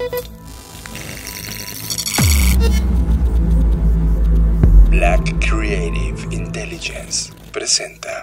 Black Creative Intelligence presenta.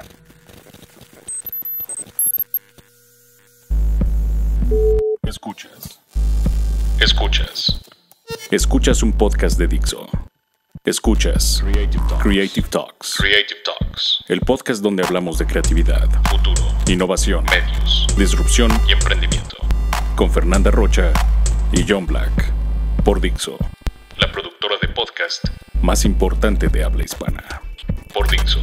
Escuchas un podcast de Dixo. Escuchas Creative Talks. El podcast donde hablamos de creatividad, futuro, innovación, medios, disrupción y emprendimiento. Con Fernanda Rocha y John Black. Por Dixo, la productora de podcast más importante de habla hispana. Por Dixo.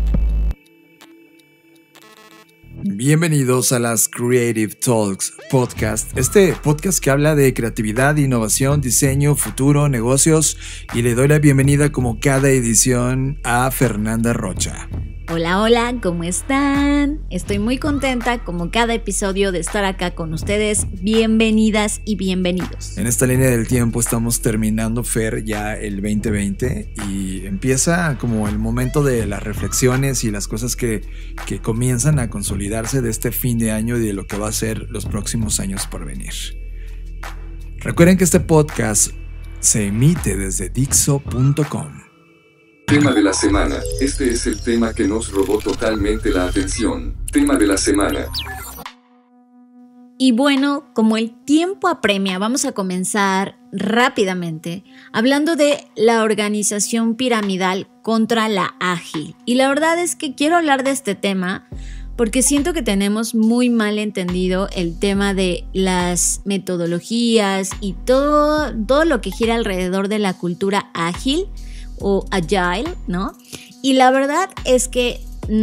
Bienvenidos a las Creative Talks Podcast, este podcast que habla de creatividad, innovación, diseño, futuro, negocios, y le doy la bienvenida como cada edición a Fernanda Rocha. Hola, hola, ¿cómo están? Estoy muy contenta como cada episodio de estar acá con ustedes. Bienvenidas y bienvenidos. En esta línea del tiempo estamos terminando, Fer, ya el 2020 y empieza como el momento de las reflexiones y las cosas que comienzan a consolidarse de este fin de año y de lo que va a ser los próximos años por venir. Recuerden que este podcast se emite desde Dixo.com. Tema de la semana. Este es el tema que nos robó totalmente la atención. Tema de la semana. Y bueno, como el tiempo apremia, vamos a comenzar rápidamente hablando de la organización piramidal contra la ágil. Y la verdad es que quiero hablar de este tema porque siento que tenemos muy mal entendido el tema de las metodologías y todo lo que gira alrededor de la cultura ágil o agile, ¿no? Y la verdad es que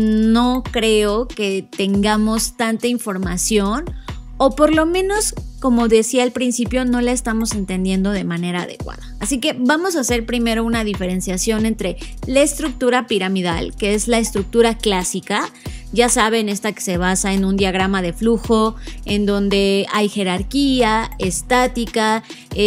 no creo que tengamos tanta información, o por lo menos, como decía al principio, no la estamos entendiendo de manera adecuada. Así que vamos a hacer primero una diferenciación entre la estructura piramidal, que es la estructura clásica. Ya saben, esta que se basa en un diagrama de flujo, en donde hay jerarquía, estática,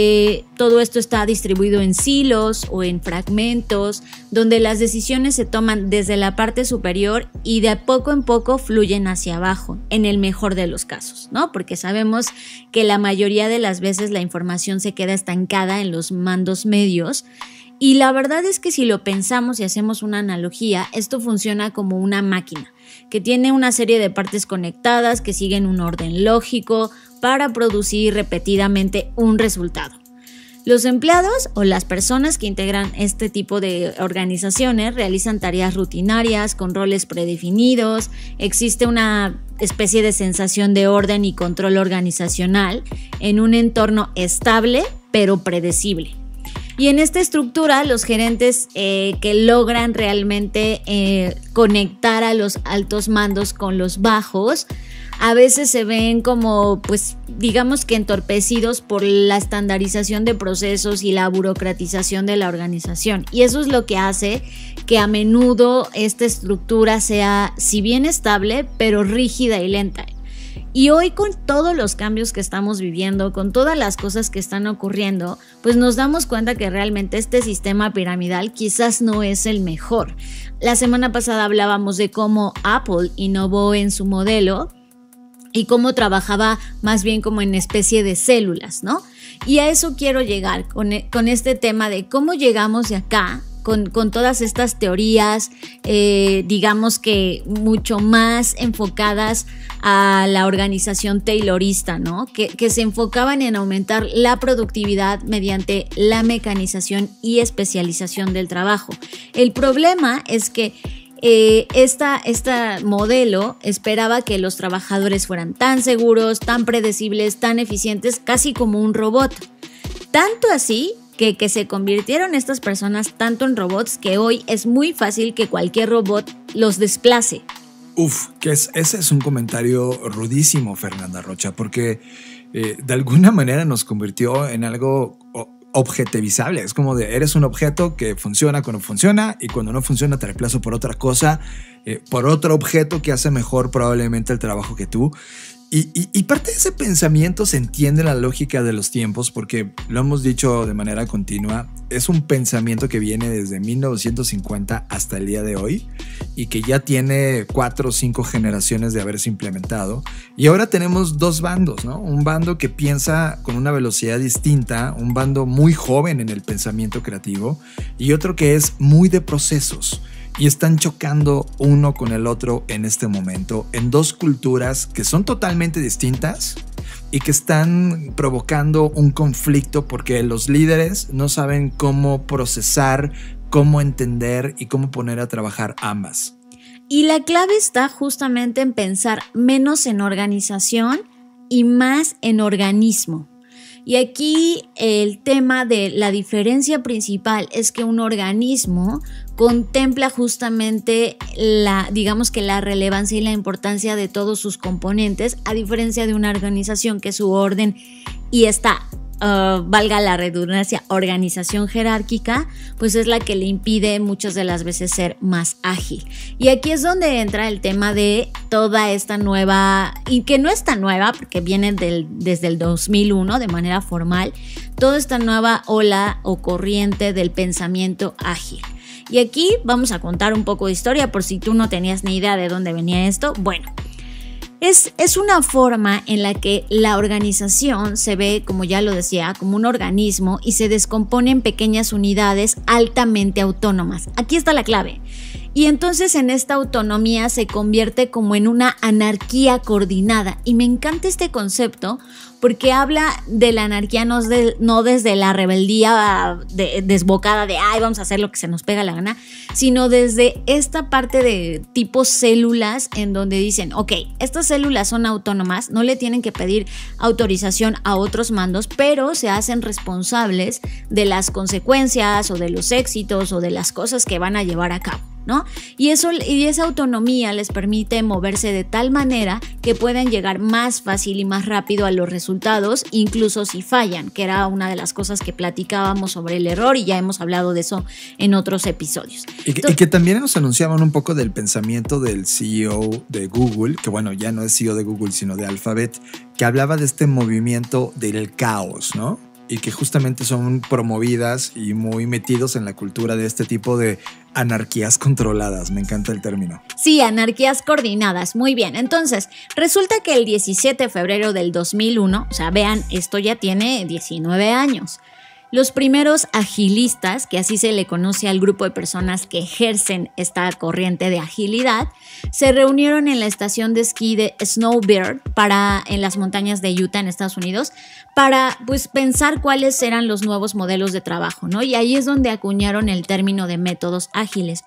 todo esto está distribuido en silos o en fragmentos, donde las decisiones se toman desde la parte superior y de poco en poco fluyen hacia abajo, en el mejor de los casos, ¿no? Porque sabemos que la mayoría de las veces la información se queda estancada en los mandos medios. Y la verdad es que si lo pensamos y hacemos una analogía, esto funciona como una máquina que tiene una serie de partes conectadas que siguen un orden lógico para producir repetidamente un resultado. Los empleados o las personas que integran este tipo de organizaciones realizan tareas rutinarias con roles predefinidos, existe una especie de sensación de orden y control organizacional en un entorno estable pero predecible. Y en esta estructura, los gerentes que logran realmente conectar a los altos mandos con los bajos, a veces se ven como, pues, digamos que entorpecidos por la estandarización de procesos y la burocratización de la organización. Y eso es lo que hace que a menudo esta estructura sea, si bien estable, pero rígida y lenta. Y hoy, con todos los cambios que estamos viviendo, con todas las cosas que están ocurriendo, pues nos damos cuenta que realmente este sistema piramidal quizás no es el mejor. La semana pasada hablábamos de cómo Apple innovó en su modelo y cómo trabajaba más bien como en especie de células, ¿no? Y a eso quiero llegar con este tema de cómo llegamos de acá con todas estas teorías, digamos que mucho más enfocadas a la organización taylorista, ¿no? Que se enfocaban en aumentar la productividad mediante la mecanización y especialización del trabajo. El problema es que esta modelo esperaba que los trabajadores fueran tan seguros, tan predecibles, tan eficientes, casi como un robot. Tanto así que se convirtieron estas personas tanto en robots que hoy es muy fácil que cualquier robot los desplace. Ese es un comentario rudísimo, Fernanda Rocha, porque de alguna manera nos convirtió en algo objetivizable. Es como de, eres un objeto que funciona cuando funciona y cuando no funciona te reemplazo por otra cosa, por otro objeto que hace mejor probablemente el trabajo que tú. Y parte de ese pensamiento se entiende la lógica de los tiempos, porque lo hemos dicho de manera continua, es un pensamiento que viene desde 1950 hasta el día de hoy y que ya tiene 4 o 5 generaciones de haberse implementado. Y ahora tenemos 2 bandos, ¿no? Un bando que piensa con una velocidad distinta, un bando muy joven en el pensamiento creativo y otro que es muy de procesos. Y están chocando uno con el otro en este momento, en 2 culturas que son totalmente distintas y que están provocando un conflicto porque los líderes no saben cómo procesar, cómo entender y cómo poner a trabajar ambas. Y la clave está justamente en pensar menos en organización y más en organismo. Y aquí el tema de la diferencia principal es que un organismo contempla justamente la relevancia y la importancia de todos sus componentes, a diferencia de una organización que su orden y esta, valga la redundancia, organización jerárquica, pues es la que le impide muchas de las veces ser más ágil. Y aquí es donde entra el tema de toda esta nueva, y que no es tan nueva porque viene desde el 2001 de manera formal, toda esta nueva ola o corriente del pensamiento ágil. Y aquí vamos a contar un poco de historia por si tú no tenías ni idea de dónde venía esto. Bueno, es una forma en la que la organización se ve, como ya lo decía, como un organismo y se descompone en pequeñas unidades altamente autónomas. Aquí está la clave. Y entonces en esta autonomía se convierte como en una anarquía coordinada. Y me encanta este concepto porque habla de la anarquía no desde la rebeldía desbocada de ay, vamos a hacer lo que se nos pega la gana, sino desde esta parte de tipo células en donde dicen, ok, estas células son autónomas, no le tienen que pedir autorización a otros mandos, pero se hacen responsables de las consecuencias o de los éxitos o de las cosas que van a llevar a cabo, ¿no? Y esa autonomía les permite moverse de tal manera que puedan llegar más fácil y más rápido a los resultados, incluso si fallan, que era una de las cosas que platicábamos sobre el error y ya hemos hablado de eso en otros episodios. Y que también nos anunciaban un poco del pensamiento del CEO de Google, que bueno, ya no es CEO de Google, sino de Alphabet, que hablaba de este movimiento del caos, ¿no? Y que justamente son promovidas y muy metidos en la cultura de este tipo de anarquías controladas. Me encanta el término. Sí, anarquías coordinadas. Muy bien. Entonces, resulta que el 17 de febrero del 2001, o sea, vean, esto ya tiene 19 años. Los primeros agilistas, que así se le conoce al grupo de personas que ejercen esta corriente de agilidad, se reunieron en la estación de esquí de Snowbird en las montañas de Utah, en Estados Unidos, para pues pensar cuáles eran los nuevos modelos de trabajo, ¿no? Y ahí es donde acuñaron el término de métodos ágiles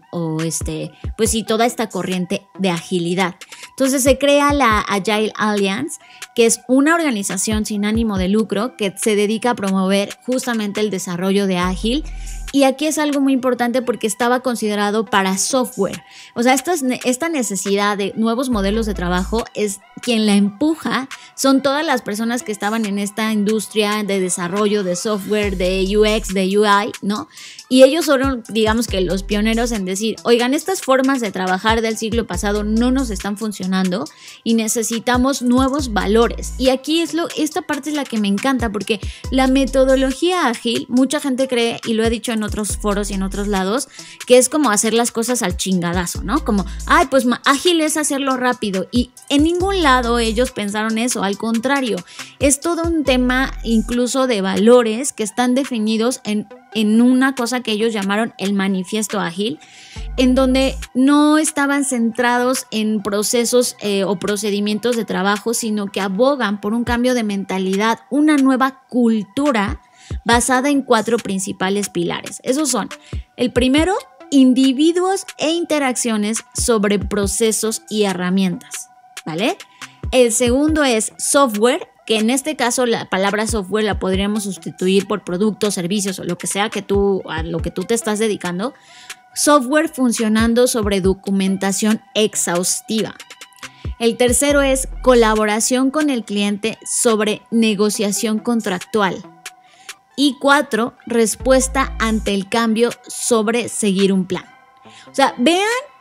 pues sí, toda esta corriente de agilidad. Entonces se crea la Agile Alliance, que es una organización sin ánimo de lucro que se dedica a promover justamente el desarrollo de ágil. Y aquí es algo muy importante porque estaba considerado para software. O sea, esta necesidad de nuevos modelos de trabajo es quien la empuja, son todas las personas que estaban en esta industria de desarrollo de software, de UX, de UI, ¿no? Y ellos fueron, digamos que los pioneros en decir, oigan, estas formas de trabajar del siglo pasado no nos están funcionando y necesitamos nuevos valores. Y aquí esta parte es la que me encanta porque la metodología ágil, mucha gente cree, y lo he dicho en otros foros y en otros lados, que es como hacer las cosas al chingadazo, ¿no? Como, ay, pues ágil es hacerlo rápido. Y en ningún lado ellos pensaron eso, al contrario, es todo un tema incluso de valores que están definidos en una cosa que ellos llamaron el manifiesto ágil, en donde no estaban centrados en procesos o procedimientos de trabajo, sino que abogan por un cambio de mentalidad, una nueva cultura basada en 4 principales pilares. Esos son, el primero, individuos e interacciones sobre procesos y herramientas, ¿vale? El segundo es software, que en este caso la palabra software la podríamos sustituir por productos, servicios o lo que sea a lo que tú te estás dedicando. Software funcionando sobre documentación exhaustiva. El tercero es colaboración con el cliente sobre negociación contractual. Y 4, respuesta ante el cambio sobre seguir un plan. O sea, vean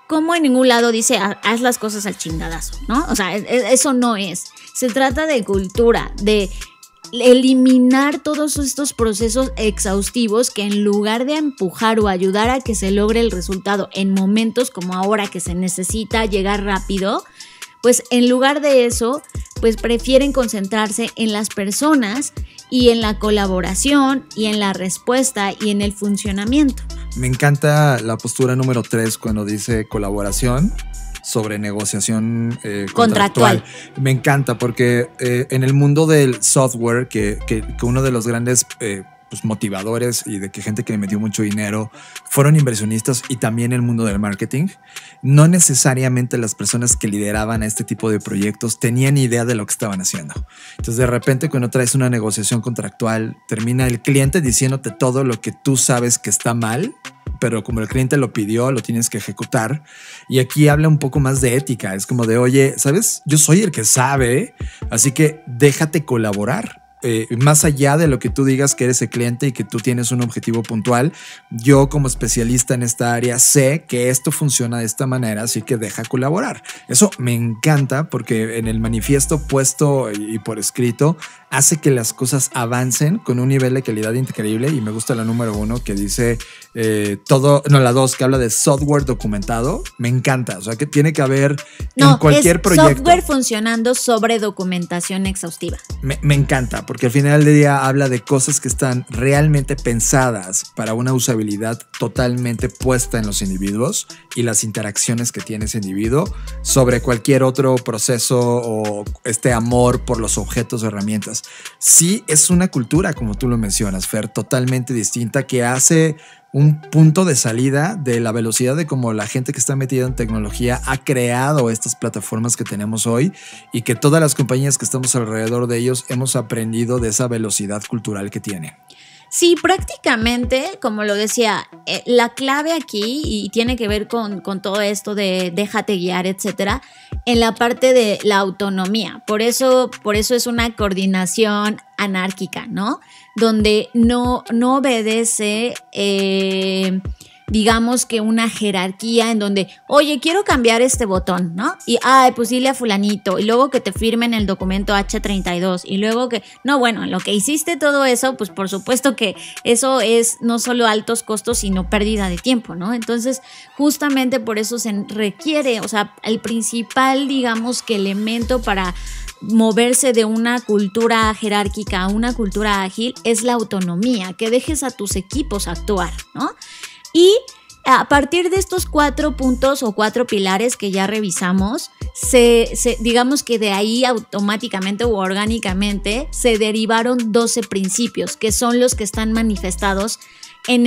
como en ningún lado dice haz las cosas al chingadazo, ¿no? O sea, eso no es. Se trata de cultura, de eliminar todos estos procesos exhaustivos que en lugar de empujar o ayudar a que se logre el resultado en momentos como ahora que se necesita llegar rápido, pues en lugar de eso, pues prefieren concentrarse en las personas y en la colaboración y en la respuesta y en el funcionamiento. Me encanta la postura número 3 cuando dice colaboración sobre negociación contractual. Me encanta porque en el mundo del software, que uno de los grandes pues, motivadores y de que gente que le metió mucho dinero fueron inversionistas, y también el mundo del marketing, no necesariamente las personas que lideraban a este tipo de proyectos tenían idea de lo que estaban haciendo. Entonces de repente cuando traes una negociación contractual termina el cliente diciéndote todo lo que tú sabes que está mal, pero como el cliente lo pidió, lo tienes que ejecutar. Y aquí habla un poco más de ética. Es como de, oye, ¿sabes? Yo soy el que sabe, así que déjate colaborar. Más allá de lo que tú digas que eres el cliente y que tú tienes un objetivo puntual, yo como especialista en esta área sé que esto funciona de esta manera, así que deja colaborar. Eso me encanta porque en el manifiesto puesto y por escrito hace que las cosas avancen con un nivel de calidad increíble. Y me gusta la número 1 que dice la 2 que habla de software documentado. Me encanta, o sea que tiene que haber en cualquier proyecto software funcionando sobre documentación exhaustiva. Me encanta porque al final del día habla de cosas que están realmente pensadas para una usabilidad totalmente puesta en los individuos y las interacciones que tiene ese individuo sobre cualquier otro proceso o este amor por los objetos o herramientas. Sí, es una cultura, como tú lo mencionas, Fer, totalmente distinta, que hace un punto de salida de la velocidad de cómo la gente que está metida en tecnología ha creado estas plataformas que tenemos hoy, y que todas las compañías que estamos alrededor de ellos hemos aprendido de esa velocidad cultural que tiene. Sí, prácticamente, como lo decía, la clave aquí, y tiene que ver con todo esto de déjate guiar, etcétera, en la parte de la autonomía. Por eso es una coordinación anárquica, ¿no? Donde no obedece, digamos que una jerarquía en donde, oye, quiero cambiar este botón, ¿no? Y, pues dile a fulanito, y luego que te firmen el documento H32, y luego que, no, bueno, en lo que hiciste todo eso, pues por supuesto que eso es no solo altos costos, sino pérdida de tiempo, ¿no? Entonces, justamente por eso se requiere, o sea, el principal, digamos que elemento para moverse de una cultura jerárquica a una cultura ágil es la autonomía, que dejes a tus equipos actuar, ¿no? Y a partir de estos 4 puntos o 4 pilares que ya revisamos, digamos que de ahí automáticamente o orgánicamente se derivaron 12 principios, que son los que están manifestados en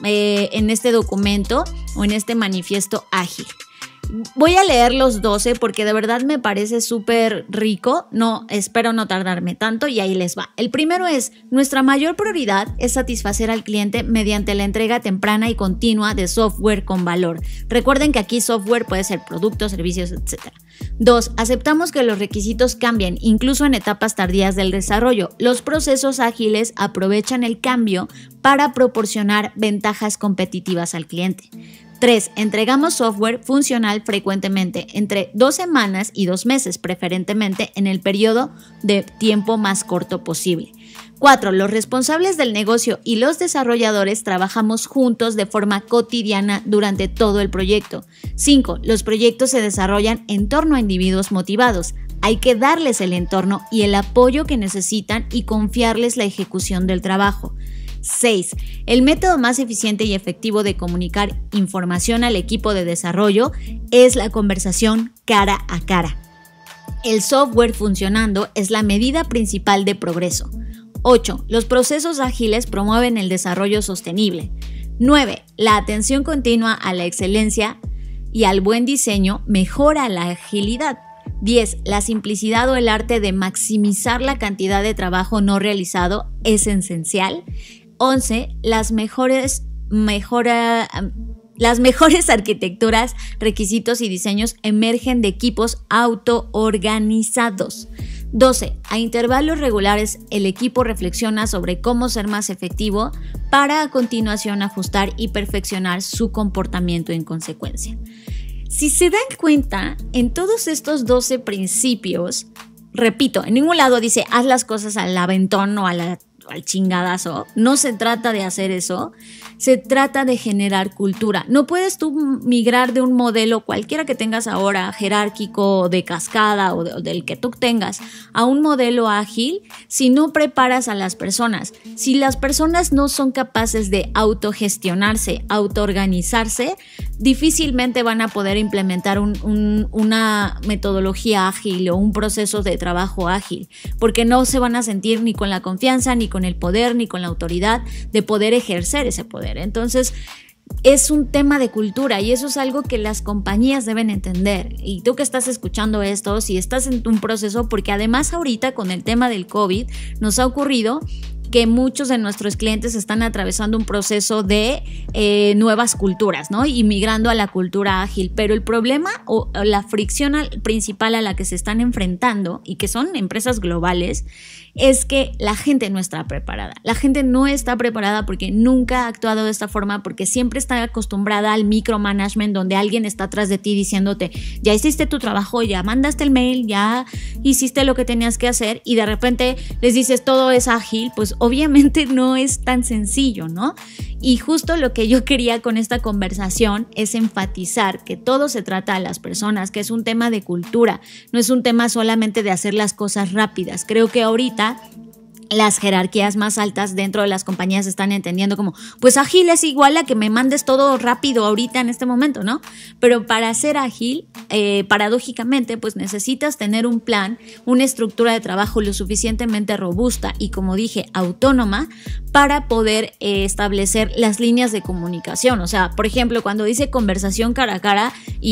este documento o en este manifiesto ágil. Voy a leer los 12 porque de verdad me parece súper rico. Espero no tardarme tanto y ahí les va. El primero es: nuestra mayor prioridad es satisfacer al cliente mediante la entrega temprana y continua de software con valor. Recuerden que aquí software puede ser productos, servicios, etc. 2. Aceptamos que los requisitos cambien, incluso en etapas tardías del desarrollo. Los procesos ágiles aprovechan el cambio para proporcionar ventajas competitivas al cliente. 3. Entregamos software funcional frecuentemente, entre 2 semanas y 2 meses, preferentemente en el periodo de tiempo más corto posible. 4. Los responsables del negocio y los desarrolladores trabajamos juntos de forma cotidiana durante todo el proyecto. 5. Los proyectos se desarrollan en torno a individuos motivados. Hay que darles el entorno y el apoyo que necesitan y confiarles la ejecución del trabajo. 6. El método más eficiente y efectivo de comunicar información al equipo de desarrollo es la conversación cara a cara. El software funcionando es la medida principal de progreso. 8. Los procesos ágiles promueven el desarrollo sostenible. 9. La atención continua a la excelencia y al buen diseño mejora la agilidad. 10. La simplicidad o el arte de maximizar la cantidad de trabajo no realizado es esencial. 11. Las mejores arquitecturas, requisitos y diseños emergen de equipos autoorganizados. 12. A intervalos regulares, el equipo reflexiona sobre cómo ser más efectivo para a continuación ajustar y perfeccionar su comportamiento en consecuencia. Si se dan cuenta, en todos estos 12 principios, repito, en ningún lado dice haz las cosas al aventón o al chingadazo. No se trata de hacer eso, se trata de generar cultura. No puedes tú migrar de un modelo cualquiera que tengas ahora, jerárquico, de cascada o del que tú tengas, a un modelo ágil si no preparas a las personas. Si las personas no son capaces de autogestionarse, autoorganizarse, difícilmente van a poder implementar una metodología ágil o un proceso de trabajo ágil, porque no se van a sentir ni con la confianza, ni con el poder, ni con la autoridad de poder ejercer ese poder. Entonces, es un tema de cultura y eso es algo que las compañías deben entender. Y tú que estás escuchando esto, si estás en un proceso, porque además ahorita con el tema del COVID nos ha ocurrido que muchos de nuestros clientes están atravesando un proceso de nuevas culturas, ¿no? Y migrando a la cultura ágil. Pero el problema o la fricción principal a la que se están enfrentando, y que son empresas globales, es que la gente no está preparada. La gente no está preparada porque nunca ha actuado de esta forma, porque siempre está acostumbrada al micromanagement, donde alguien está atrás de ti diciéndote, ya hiciste tu trabajo, ya mandaste el mail, ya hiciste lo que tenías que hacer, y de repente les dices todo es ágil. Pues obviamente no es tan sencillo, ¿no? Y justo lo que yo quería con esta conversación es enfatizar que todo se trata a las personas, que es un tema de cultura, no es un tema solamente de hacer las cosas rápidas. Creo que ahorita las jerarquías más altas dentro de las compañías están entendiendo como, pues ágil es igual a que me mandes todo rápido ahorita en este momento, ¿no? Pero para ser ágil, paradójicamente, pues necesitas tener un plan, una estructura de trabajo lo suficientemente robusta y, como dije, autónoma para poder establecer las líneas de comunicación. O sea, por ejemplo, cuando dice conversación cara a cara,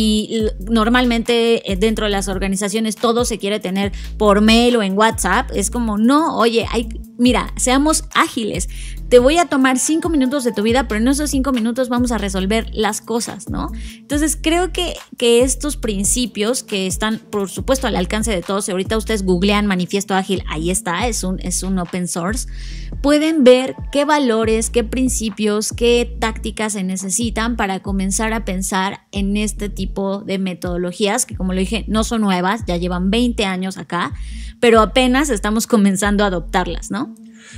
y normalmente dentro de las organizaciones todo se quiere tener por mail o en WhatsApp, es como, no, oye, mira, seamos ágiles. Te voy a tomar 5 minutos de tu vida, pero en esos 5 minutos vamos a resolver las cosas, ¿no? Entonces creo que estos principios que están, por supuesto, al alcance de todos, ahorita ustedes googlean Manifiesto Ágil, ahí está, es un open source, pueden ver qué valores, qué principios, qué tácticas se necesitan para comenzar a pensar en este tipo de metodologías que, como lo dije, no son nuevas, ya llevan 20 años acá, pero apenas estamos comenzando a adoptarlas, ¿no?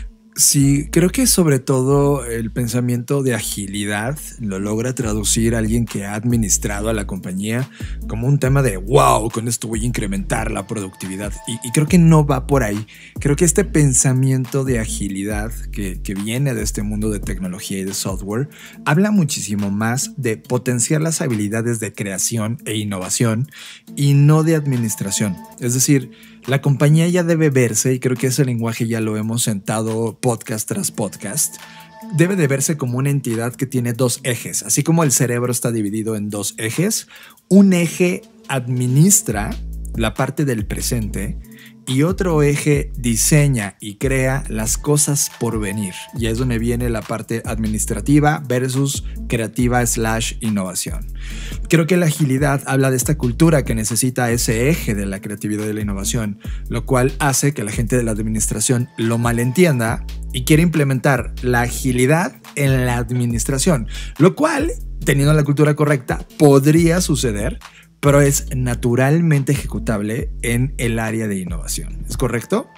Sí, creo que sobre todo el pensamiento de agilidad lo logra traducir a alguien que ha administrado a la compañía como un tema de wow, con esto voy a incrementar la productividad. Y creo que no va por ahí. Creo que este pensamiento de agilidad que viene de este mundo de tecnología y de software habla muchísimo más de potenciar las habilidades de creación e innovación y no de administración. Es decir, la compañía ya debe verse, y creo que ese lenguaje ya lo hemos sentado podcast tras podcast, debe de verse como una entidad que tiene 2 ejes. Así como el cerebro está dividido en 2 ejes, un eje administra la parte del presente y otro eje diseña y crea las cosas por venir. Y es donde viene la parte administrativa versus creativa / innovación. Creo que la agilidad habla de esta cultura que necesita ese eje de la creatividad y la innovación, lo cual hace que la gente de la administración lo malentienda y quiere implementar la agilidad en la administración, lo cual, teniendo la cultura correcta, podría suceder, pero es naturalmente ejecutable en el área de innovación. ¿Es correcto?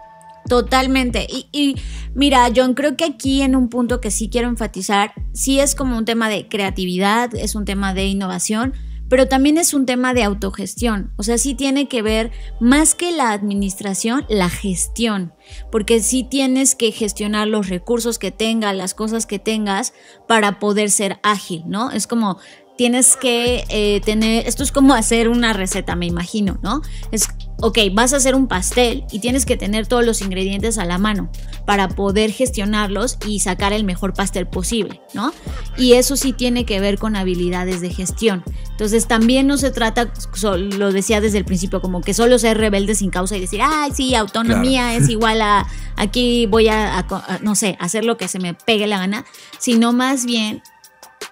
Totalmente. Y mira, John, creo que aquí en un punto que sí quiero enfatizar, sí es como un tema de creatividad, es un tema de innovación, pero también es un tema de autogestión. O sea, sí tiene que ver más que la administración, la gestión, porque sí tienes que gestionar los recursos que tengas, las cosas que tengas para poder ser ágil, ¿no? Es como tienes que tener, esto es como hacer una receta, me imagino, ¿no? Es, ok, vas a hacer un pastel y tienes que tener todos los ingredientes a la mano para poder gestionarlos y sacar el mejor pastel posible, ¿no? Y eso sí tiene que ver con habilidades de gestión. Entonces también no se trata, lo decía desde el principio, como que solo ser rebelde sin causa y decir, ay, sí, autonomía claro, es igual a, aquí voy a no sé, hacer lo que se me pegue la gana, sino más bien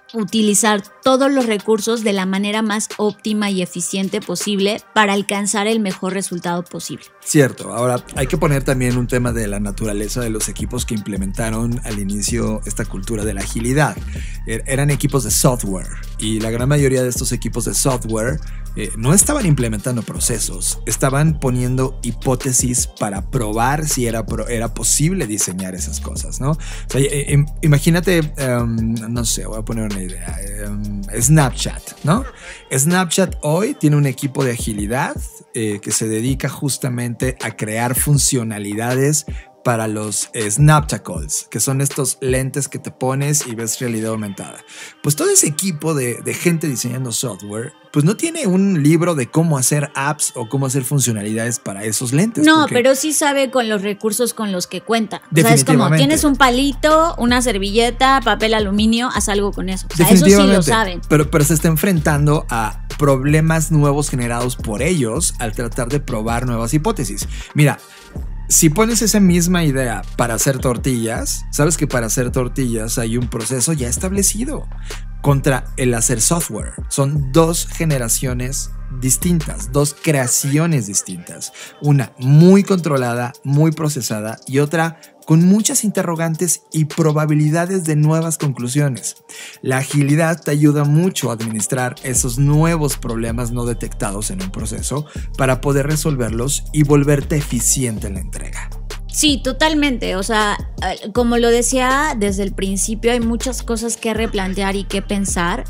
utilizar todos los recursos de la manera más óptima y eficiente posible para alcanzar el mejor resultado posible. Cierto, ahora hay que poner también un tema de la naturaleza de los equipos que implementaron al inicio esta cultura de la agilidad. Eran equipos de software y la gran mayoría de estos equipos de software no estaban implementando procesos, estaban poniendo hipótesis para probar si era posible diseñar esas cosas, ¿no? O sea, imagínate, no sé, voy a poner una idea, Snapchat, ¿no? Snapchat hoy tiene un equipo de agilidad que se dedica justamente a crear funcionalidades para los Snaptacles, que son estos lentes que te pones y ves realidad aumentada. Pues todo ese equipo de gente diseñando software, pues no tiene un libro de cómo hacer apps o cómo hacer funcionalidades para esos lentes. No, pero sí sabe con los recursos con los que cuenta. O sea, es como, tienes un palito, una servilleta, papel aluminio, haz algo con eso. O sea, eso sí lo saben. Pero se está enfrentando a problemas nuevos generados por ellos al tratar de probar nuevas hipótesis. Mira, si pones esa misma idea para hacer tortillas, sabes que para hacer tortillas hay un proceso ya establecido contra el hacer software. Son dos generaciones distintas, dos creaciones distintas. Una muy controlada, muy procesada y otra con muchas interrogantes y probabilidades de nuevas conclusiones. La agilidad te ayuda mucho a administrar esos nuevos problemas no detectados en un proceso para poder resolverlos y volverte eficiente en la entrega. Sí, totalmente. O sea, como lo decía desde el principio, hay muchas cosas que replantear y que pensar.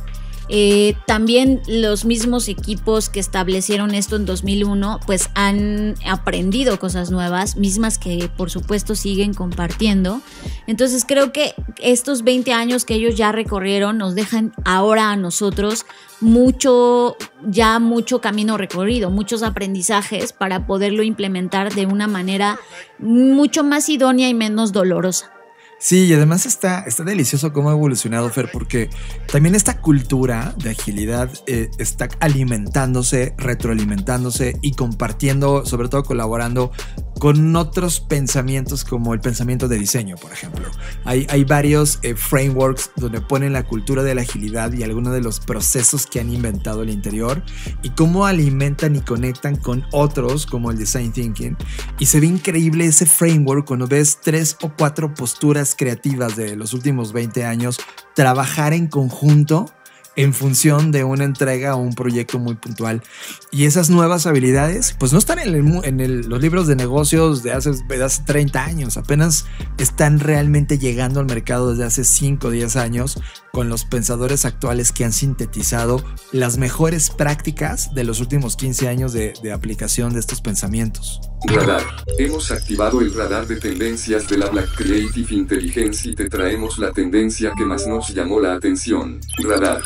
También los mismos equipos que establecieron esto en 2001 pues han aprendido cosas nuevas, mismas que por supuesto siguen compartiendo. Entonces creo que estos 20 años que ellos ya recorrieron nos dejan ahora a nosotros mucho camino recorrido, muchos aprendizajes para poderlo implementar de una manera mucho más idónea y menos dolorosa. Sí, y además está delicioso cómo ha evolucionado, Fer, porque también esta cultura de agilidad está alimentándose, retroalimentándose y compartiendo, sobre todo colaborando con otros pensamientos como el pensamiento de diseño, por ejemplo. Hay varios frameworks donde ponen la cultura de la agilidad y algunos de los procesos que han inventado al interior y cómo alimentan y conectan con otros como el design thinking. Y se ve increíble ese framework cuando ves 3 o 4 posturas creativas de los últimos 20 años trabajar en conjunto en función de una entrega o un proyecto muy puntual. Y esas nuevas habilidades pues no están en los libros de negocios de hace 30 años, apenas están realmente llegando al mercado desde hace 5 o 10 años con los pensadores actuales que han sintetizado las mejores prácticas de los últimos 15 años de aplicación de estos pensamientos. Radar. Hemos activado el radar de tendencias de la Black Creative Intelligence y te traemos la tendencia que más nos llamó la atención. Radar.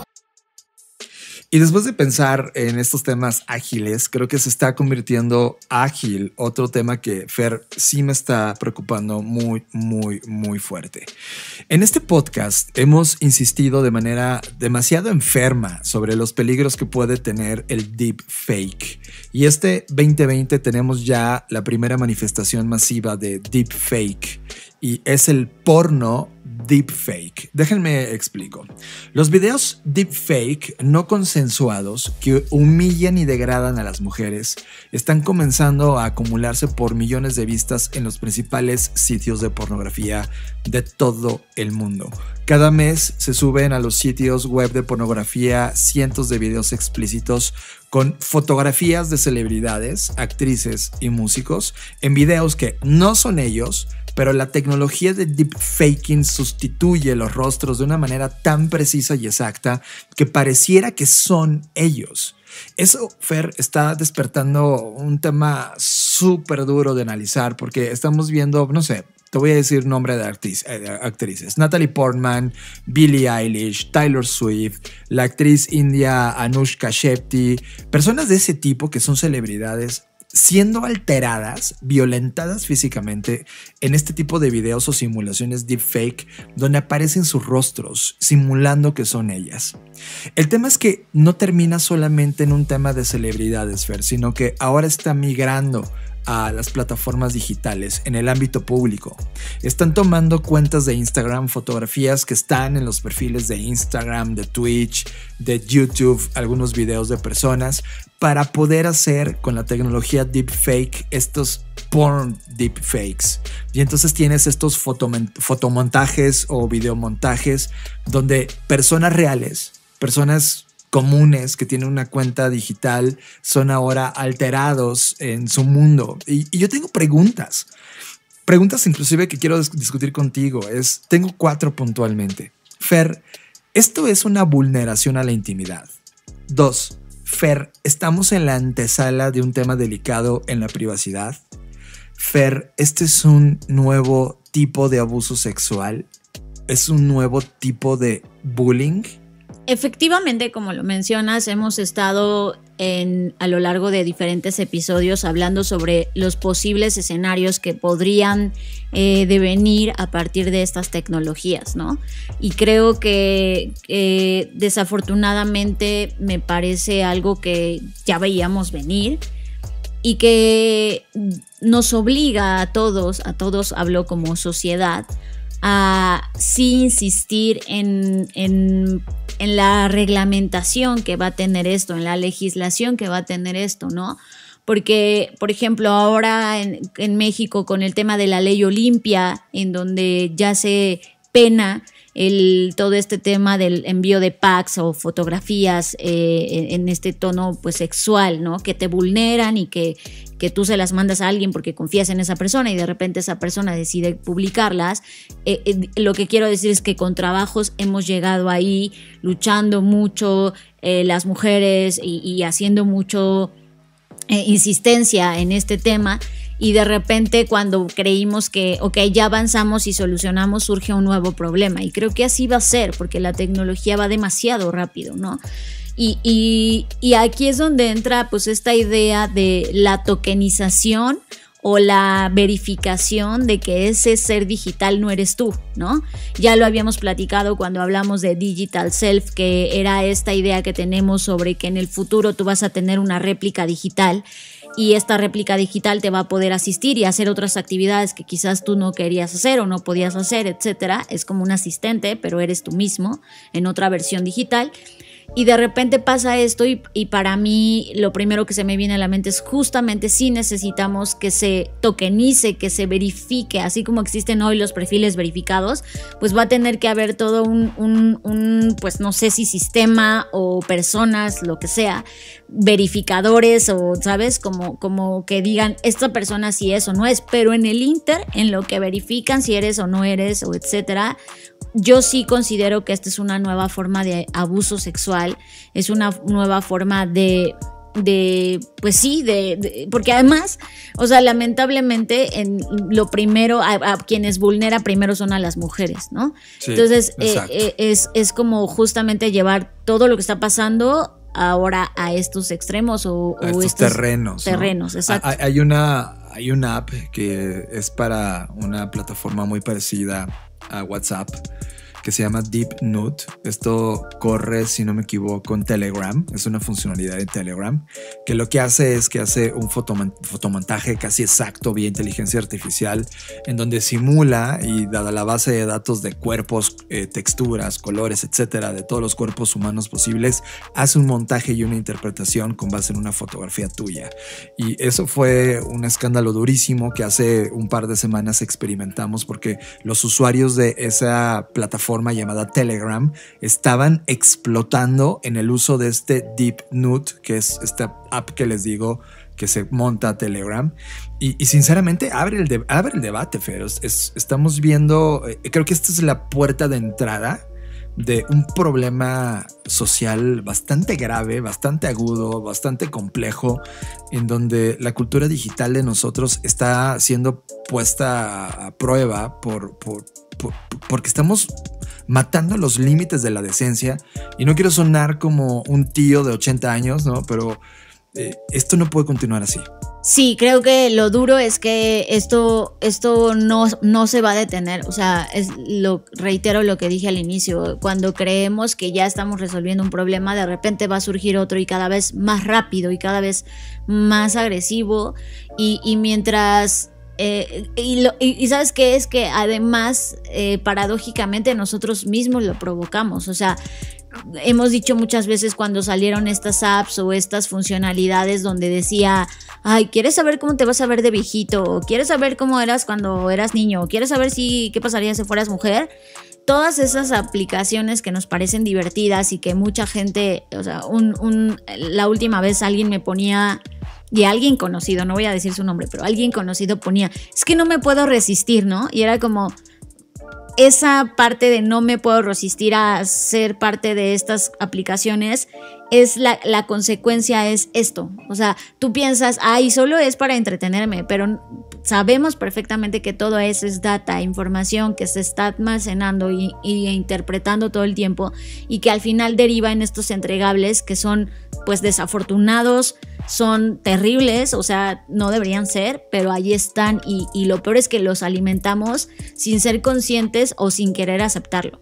Y después de pensar en estos temas ágiles, creo que se está convirtiendo ágil otro tema que, Fer, sí me está preocupando muy, muy, muy fuerte. En este podcast hemos insistido de manera demasiado enferma sobre los peligros que puede tener el deepfake. Y este 2020 tenemos ya la primera manifestación masiva de deepfake y es el porno deepfake. Déjenme explico. Los videos deepfake no consensuados que humillan y degradan a las mujeres están comenzando a acumularse por millones de vistas en los principales sitios de pornografía de todo el mundo. Cada mes se suben a los sitios web de pornografía cientos de videos explícitos con fotografías de celebridades, actrices y músicos en videos que no son ellos, pero la tecnología de deepfaking sustituye los rostros de una manera tan precisa y exacta que pareciera que son ellos. Eso, Fer, está despertando un tema súper duro de analizar porque estamos viendo, no sé, te voy a decir nombre de actrices. Natalie Portman, Billie Eilish, Taylor Swift, la actriz india Anushka Shetty, personas de ese tipo que son celebridades siendo alteradas, violentadas físicamente en este tipo de videos o simulaciones deepfake donde aparecen sus rostros simulando que son ellas. El tema es que no termina solamente en un tema de celebridades, Fer, sino que ahora está migrando a las plataformas digitales en el ámbito público. Están tomando cuentas de Instagram, fotografías que están en los perfiles de Instagram, de Twitch, de YouTube, algunos videos de personas, para poder hacer con la tecnología deepfake estos porn deepfakes. Y entonces tienes estos fotomontajes o videomontajes donde personas reales, personas comunes que tienen una cuenta digital, son ahora alterados en su mundo. Y yo tengo preguntas inclusive que quiero discutir contigo. Tengo 4 puntualmente. Fer, ¿esto es una vulneración a la intimidad? 2. Fer, ¿estamos en la antesala de un tema delicado en la privacidad? Fer, ¿este es un nuevo tipo de abuso sexual? ¿Es un nuevo tipo de bullying? Efectivamente, como lo mencionas, hemos estado a lo largo de diferentes episodios hablando sobre los posibles escenarios que podrían devenir a partir de estas tecnologías, ¿no? Y creo que desafortunadamente me parece algo que ya veíamos venir y que nos obliga a todos, hablo como sociedad, a sí insistir en la reglamentación que va a tener esto, en la legislación que va a tener esto, ¿no? Porque, por ejemplo, ahora en México con el tema de la ley Olimpia, en donde ya se pena todo este tema del envío de packs o fotografías en este tono pues sexual, ¿no? Que te vulneran y que tú se las mandas a alguien porque confías en esa persona y de repente esa persona decide publicarlas. Lo que quiero decir es que con trabajos hemos llegado ahí luchando mucho las mujeres y haciendo mucho insistencia en este tema. Y de repente cuando creímos que ya avanzamos y solucionamos, surge un nuevo problema. Y creo que así va a ser, porque la tecnología va demasiado rápido, ¿no? Y aquí es donde entra pues esta idea de la tokenización o la verificación de que ese ser digital no eres tú, ¿no? Ya lo habíamos platicado cuando hablamos de Digital Self, que era esta idea que tenemos sobre que en el futuro tú vas a tener una réplica digital y esta réplica digital te va a poder asistir y hacer otras actividades que quizás tú no querías hacer o no podías hacer, etcétera. Es como un asistente, pero eres tú mismo en otra versión digital. Y de repente pasa esto y para mí lo primero que se me viene a la mente es justamente si necesitamos que se tokenice, que se verifique, así como existen hoy los perfiles verificados, pues va a tener que haber todo un pues no sé si sistema o personas, lo que sea, verificadores o, ¿sabes? Como que digan esta persona si es o no es, pero en el inter, en lo que verifican si eres o no eres o etcétera, yo sí considero que esta es una nueva forma de abuso sexual, es una nueva forma de pues sí, porque además, o sea, lamentablemente lo primero, a quienes vulnera primero son a las mujeres, ¿no? Sí, entonces es como justamente llevar todo lo que está pasando ahora a estos extremos o estos terrenos, ¿no? Exacto. Hay una app que es para una plataforma muy parecida a WhatsApp que se llama DeepNote. Esto corre, si no me equivoco, en Telegram. Es una funcionalidad de Telegram que lo que hace es que hace un fotomontaje casi exacto vía inteligencia artificial, en donde simula y dada la base de datos de cuerpos, texturas, colores, etcétera, de todos los cuerpos humanos posibles, hace un montaje y una interpretación con base en una fotografía tuya. Y eso fue un escándalo durísimo que hace un par de semanas experimentamos porque los usuarios de esa plataforma llamada Telegram estaban explotando en el uso de este DeepNote, que es esta app que les digo que se monta a Telegram y sinceramente abre el debate, Fer. Estamos viendo, creo que esta es la puerta de entrada de un problema social bastante grave, bastante agudo, bastante complejo, en donde la cultura digital de nosotros está siendo puesta a prueba porque estamos matando los límites de la decencia. Y no quiero sonar como un tío de 80 años, ¿no? Pero esto no puede continuar así. Sí, creo que lo duro es que esto no se va a detener. O sea, reitero lo que dije al inicio. Cuando creemos que ya estamos resolviendo un problema, de repente va a surgir otro y cada vez más rápido y cada vez más agresivo. Y mientras... y ¿sabes qué? Es que además, paradójicamente, nosotros mismos lo provocamos. O sea, hemos dicho muchas veces cuando salieron estas apps o estas funcionalidades donde decía, ay, ¿quieres saber cómo te vas a ver de viejito? ¿O quieres saber cómo eras cuando eras niño? ¿O quieres saber qué pasaría si fueras mujer? Todas esas aplicaciones que nos parecen divertidas y que mucha gente, o sea, la última vez alguien me ponía... Y alguien conocido, no voy a decir su nombre, pero alguien conocido ponía, es que no me puedo resistir, ¿no? Y era como esa parte de no me puedo resistir a ser parte de estas aplicaciones, es la consecuencia es esto. O sea, tú piensas, ay, solo es para entretenerme, pero sabemos perfectamente que todo eso es data, información que se está almacenando y interpretando todo el tiempo y que al final deriva en estos entregables que son pues desafortunados, son terribles, o sea, no deberían ser, pero ahí están y lo peor es que los alimentamos sin ser conscientes o sin querer aceptarlo.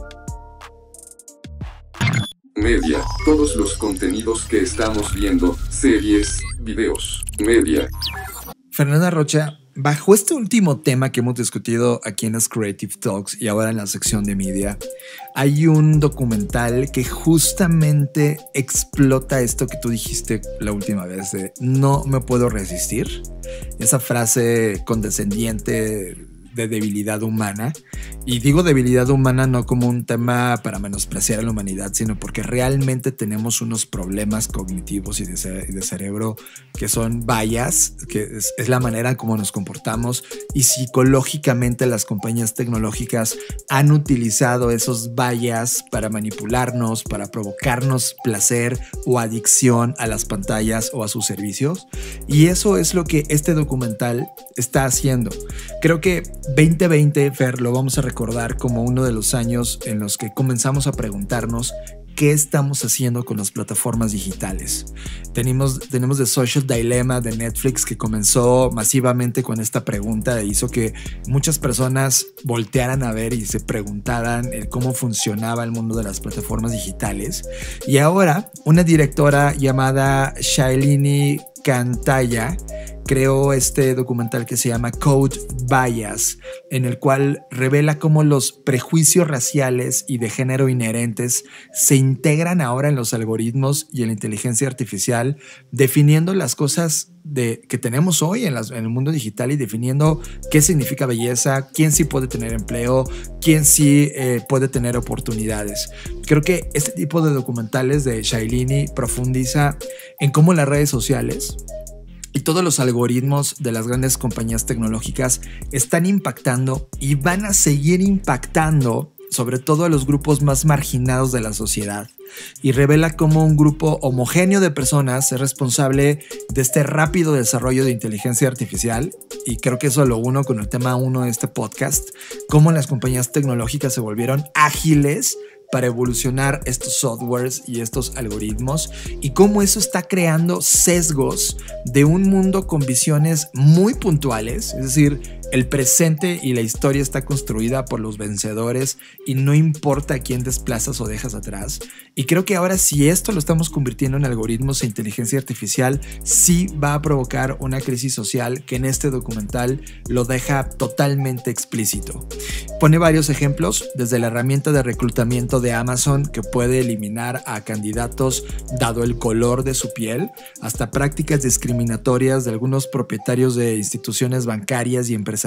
Media, todos los contenidos que estamos viendo, series, videos, media. Fernanda Rocha, bajo este último tema que hemos discutido aquí en las Creative Talks y ahora en la sección de media, hay un documental que justamente explota esto que tú dijiste la última vez de no me puedo resistir. Esa frase condescendiente de debilidad humana. Y digo debilidad humana no como un tema para menospreciar a la humanidad, sino porque realmente tenemos unos problemas cognitivos y de cerebro que son bias, que es la manera como nos comportamos, y psicológicamente las compañías tecnológicas han utilizado esos bias para manipularnos, para provocarnos placer o adicción a las pantallas o a sus servicios. Y eso es lo que este documental está haciendo. Creo que 2020, Fer, lo vamos a recordar como uno de los años en los que comenzamos a preguntarnos qué estamos haciendo con las plataformas digitales. Tenemos The Social Dilemma de Netflix, que comenzó masivamente con esta pregunta e hizo que muchas personas voltearan a ver y se preguntaran cómo funcionaba el mundo de las plataformas digitales. Y ahora una directora llamada Shailini Cantaya creó este documental que se llama Code Bias, en el cual revela cómo los prejuicios raciales y de género inherentes se integran ahora en los algoritmos y en la inteligencia artificial, definiendo las cosas que tenemos hoy en el mundo digital y definiendo qué significa belleza, quién sí puede tener empleo, quién sí puede tener oportunidades. Creo que este tipo de documentales de Shailini profundiza en cómo las redes sociales y todos los algoritmos de las grandes compañías tecnológicas están impactando y van a seguir impactando sobre todo a los grupos más marginados de la sociedad, y revela cómo un grupo homogéneo de personas es responsable de este rápido desarrollo de inteligencia artificial. Y creo que eso lo uno con el tema 1 de este podcast, cómo las compañías tecnológicas se volvieron ágiles para evolucionar estos softwares y estos algoritmos, y cómo eso está creando sesgos de un mundo con visiones muy puntuales. Es decir, el presente y la historia está construida por los vencedores y no importa a quién desplazas o dejas atrás. Y creo que ahora, si esto lo estamos convirtiendo en algoritmos e inteligencia artificial, sí va a provocar una crisis social que en este documental lo deja totalmente explícito. Pone varios ejemplos, desde la herramienta de reclutamiento de Amazon, que puede eliminar a candidatos dado el color de su piel, hasta prácticas discriminatorias de algunos propietarios de instituciones bancarias y empresariales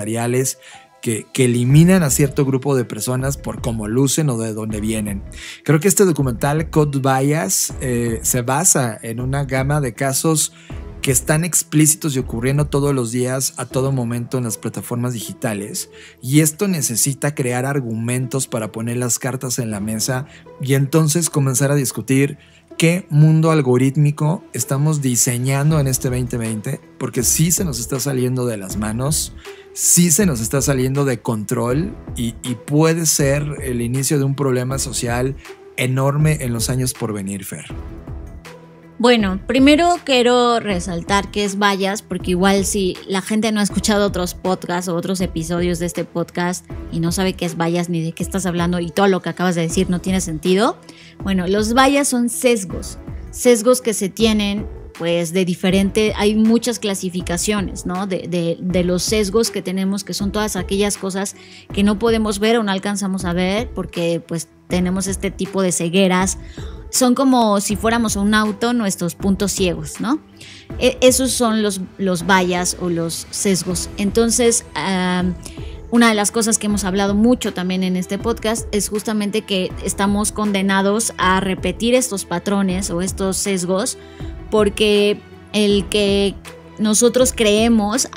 que eliminan a cierto grupo de personas por cómo lucen o de dónde vienen. Creo que este documental, Code Bias, se basa en una gama de casos que están explícitos y ocurriendo todos los días, a todo momento en las plataformas digitales, y esto necesita crear argumentos para poner las cartas en la mesa y entonces comenzar a discutir qué mundo algorítmico estamos diseñando en este 2020, porque sí se nos está saliendo de las manos, sí se nos está saliendo de control y puede ser el inicio de un problema social enorme en los años por venir, Fer. Bueno, primero quiero resaltar qué es vallas, porque igual si la gente no ha escuchado otros podcasts o otros episodios de este podcast y no sabe qué es vallas ni de qué estás hablando y todo lo que acabas de decir no tiene sentido. Bueno, los vallas son sesgos que se tienen pues de diferente, hay muchas clasificaciones, ¿no? De los sesgos que tenemos, que son todas aquellas cosas que no podemos ver o no alcanzamos a ver porque pues tenemos este tipo de cegueras. Son como si fuéramos un auto, nuestros puntos ciegos, ¿no? Esos son los vallas o los sesgos. Entonces, una de las cosas que hemos hablado mucho también en este podcast es justamente que estamos condenados a repetir estos patrones o estos sesgos, porque el que nosotros creemos,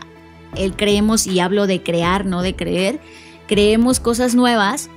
y hablo de crear, no de creer, creemos cosas nuevas,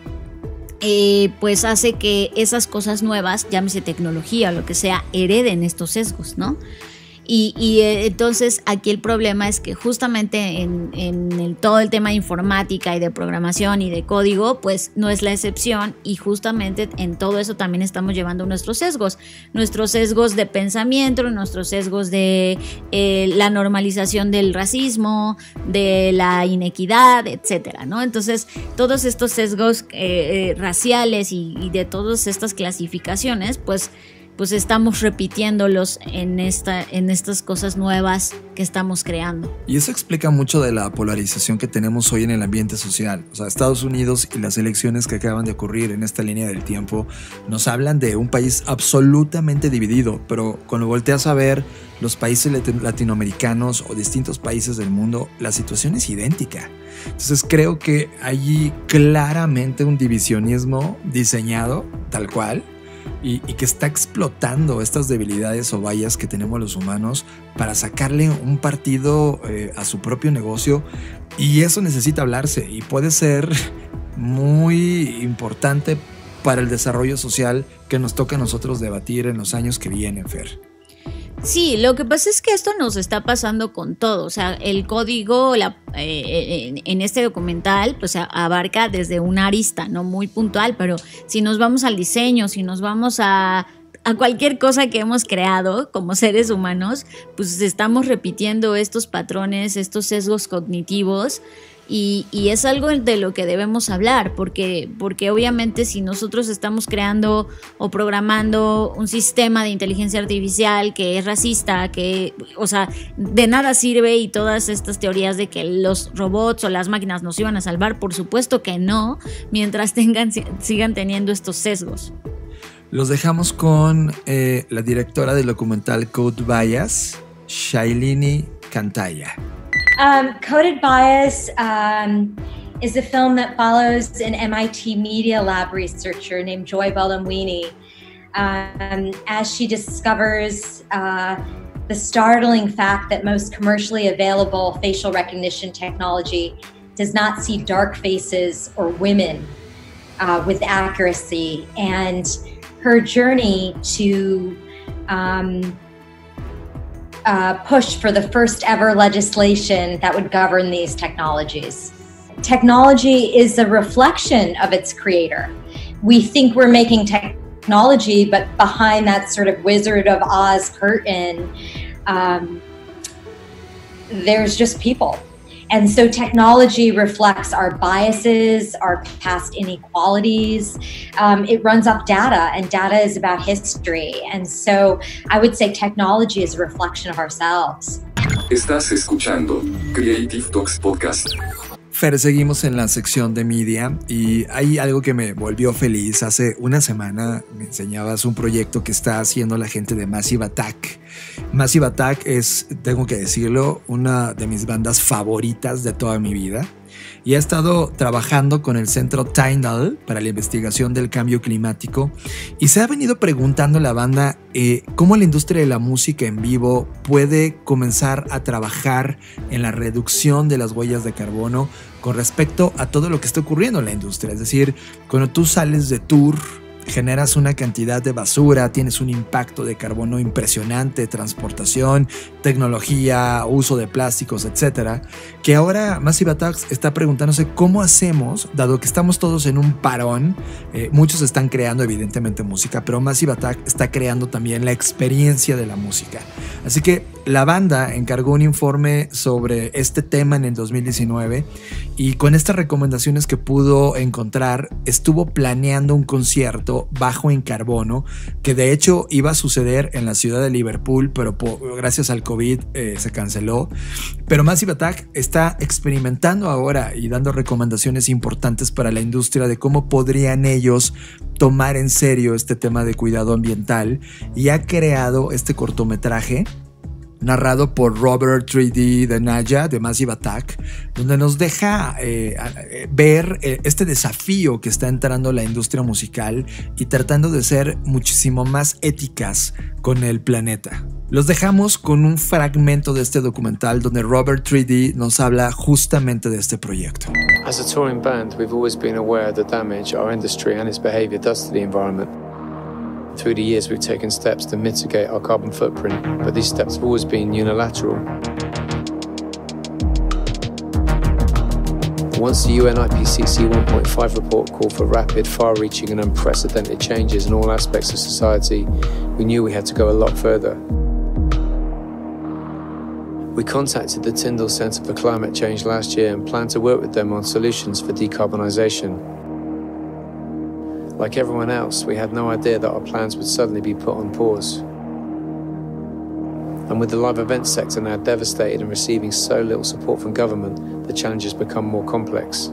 pues hace que esas cosas nuevas, llámese tecnología o lo que sea, hereden estos sesgos, ¿no? Y entonces aquí el problema es que justamente en todo el tema de informática y de programación y de código, pues no es la excepción, y justamente en todo eso también estamos llevando nuestros sesgos de pensamiento, nuestros sesgos de la normalización del racismo, de la inequidad, etcétera, ¿no? Entonces todos estos sesgos raciales y de todas estas clasificaciones, pues estamos repitiéndolos en estas cosas nuevas que estamos creando. Y eso explica mucho de la polarización que tenemos hoy en el ambiente social. O sea, Estados Unidos y las elecciones que acaban de ocurrir en esta línea del tiempo nos hablan de un país absolutamente dividido, pero cuando volteas a ver los países latinoamericanos o distintos países del mundo, la situación es idéntica. Entonces creo que hay claramente un divisionismo diseñado tal cual, y que está explotando estas debilidades o vallas que tenemos los humanos para sacarle un partido a su propio negocio, y eso necesita hablarse y puede ser muy importante para el desarrollo social que nos toca a nosotros debatir en los años que vienen, Fer. Sí, lo que pasa es que esto nos está pasando con todo. O sea, el código en este documental pues abarca desde una arista, no muy puntual, pero si nos vamos al diseño, si nos vamos a cualquier cosa que hemos creado como seres humanos, pues estamos repitiendo estos patrones, estos sesgos cognitivos. Y es algo de lo que debemos hablar, porque obviamente si nosotros estamos creando o programando un sistema de inteligencia artificial que es racista, o sea, de nada sirve, y todas estas teorías de que los robots o las máquinas nos iban a salvar, por supuesto que no, mientras sigan teniendo estos sesgos. Los dejamos con la directora del documental Code Bias, Shailini Kantaya. Coded Bias is a film that follows an MIT Media Lab researcher named Joy Buolamwini as she discovers the startling fact that most commercially available facial recognition technology does not see dark faces or women with accuracy, and her journey to push for the first ever legislation that would govern these technologies. Technology is a reflection of its creator. We think we're making technology, but behind that sort of Wizard of Oz curtain, there's just people. And so technology reflects our biases, our past inequalities. It runs off data, and data is about history. And so I would say technology is a reflection of ourselves. Estás escuchando Creative Talks Podcast. Fer, seguimos en la sección de media y hay algo que me volvió feliz. Hace una semana me enseñabas un proyecto que está haciendo la gente de Massive Attack. Massive Attack es, tengo que decirlo, una de mis bandas favoritas de toda mi vida. Y ha estado trabajando con el centro Tyndall para la investigación del cambio climático, y se ha venido preguntando la banda cómo la industria de la música en vivo puede comenzar a trabajar en la reducción de las huellas de carbono con respecto a todo lo que está ocurriendo en la industria. Es decir, cuando tú sales de tour generas una cantidad de basura, tienes un impacto de carbono impresionante, transportación, tecnología, uso de plásticos, etcétera, que ahora Massive Attack está preguntándose cómo hacemos, dado que estamos todos en un parón. Muchos están creando evidentemente música, pero Massive Attack está creando también la experiencia de la música. Así que la banda encargó un informe sobre este tema en el 2019 y con estas recomendaciones que pudo encontrar estuvo planeando un concierto bajo en carbono que de hecho iba a suceder en la ciudad de Liverpool, pero gracias al COVID se canceló. Pero Massive Attack está experimentando ahora y dando recomendaciones importantes para la industria de cómo podrían ellos tomar en serio este tema de cuidado ambiental y ha creado este cortometraje narrado por Robert 3D de Naya de Massive Attack, donde nos deja ver este desafío que está entrando la industria musical y tratando de ser muchísimo más éticas con el planeta. Los dejamos con un fragmento de este documental donde Robert 3D nos habla justamente de este proyecto. As a touring band, we've always been aware of the damage our industry and its behavior does to the environment. Through the years, we've taken steps to mitigate our carbon footprint, but these steps have always been unilateral. Once the UN IPCC 1.5 report called for rapid, far-reaching and unprecedented changes in all aspects of society, we knew we had to go a lot further. We contacted the Tyndall Centre for Climate Change last year and plan to work with them on solutions for decarbonisation. Like everyone else, we had no idea that our plans would suddenly be put on pause. And with the live events sector now devastated and receiving so little support from government, the challenges become more complex.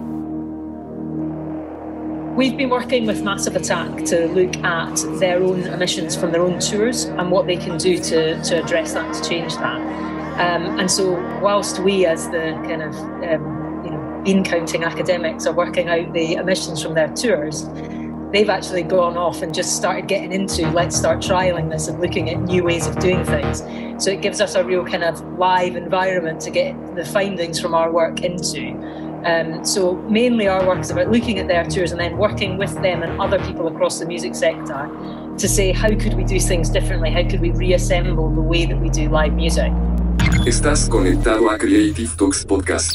We've been working with Massive Attack to look at their own emissions from their own tours and what they can do to address that, to change that. And so whilst we as the kind of bean counting academics are working out the emissions from their tours, they've actually gone off and just started getting into, let's start trialing this and looking at new ways of doing things. So it gives us a real kind of live environment to get the findings from our work into. So mainly our work is about looking at their tours and then working with them and other people across the music sector to say, how could we do things differently? How could we reassemble the way that we do live music? Estás conectado a Creative Talks Podcast.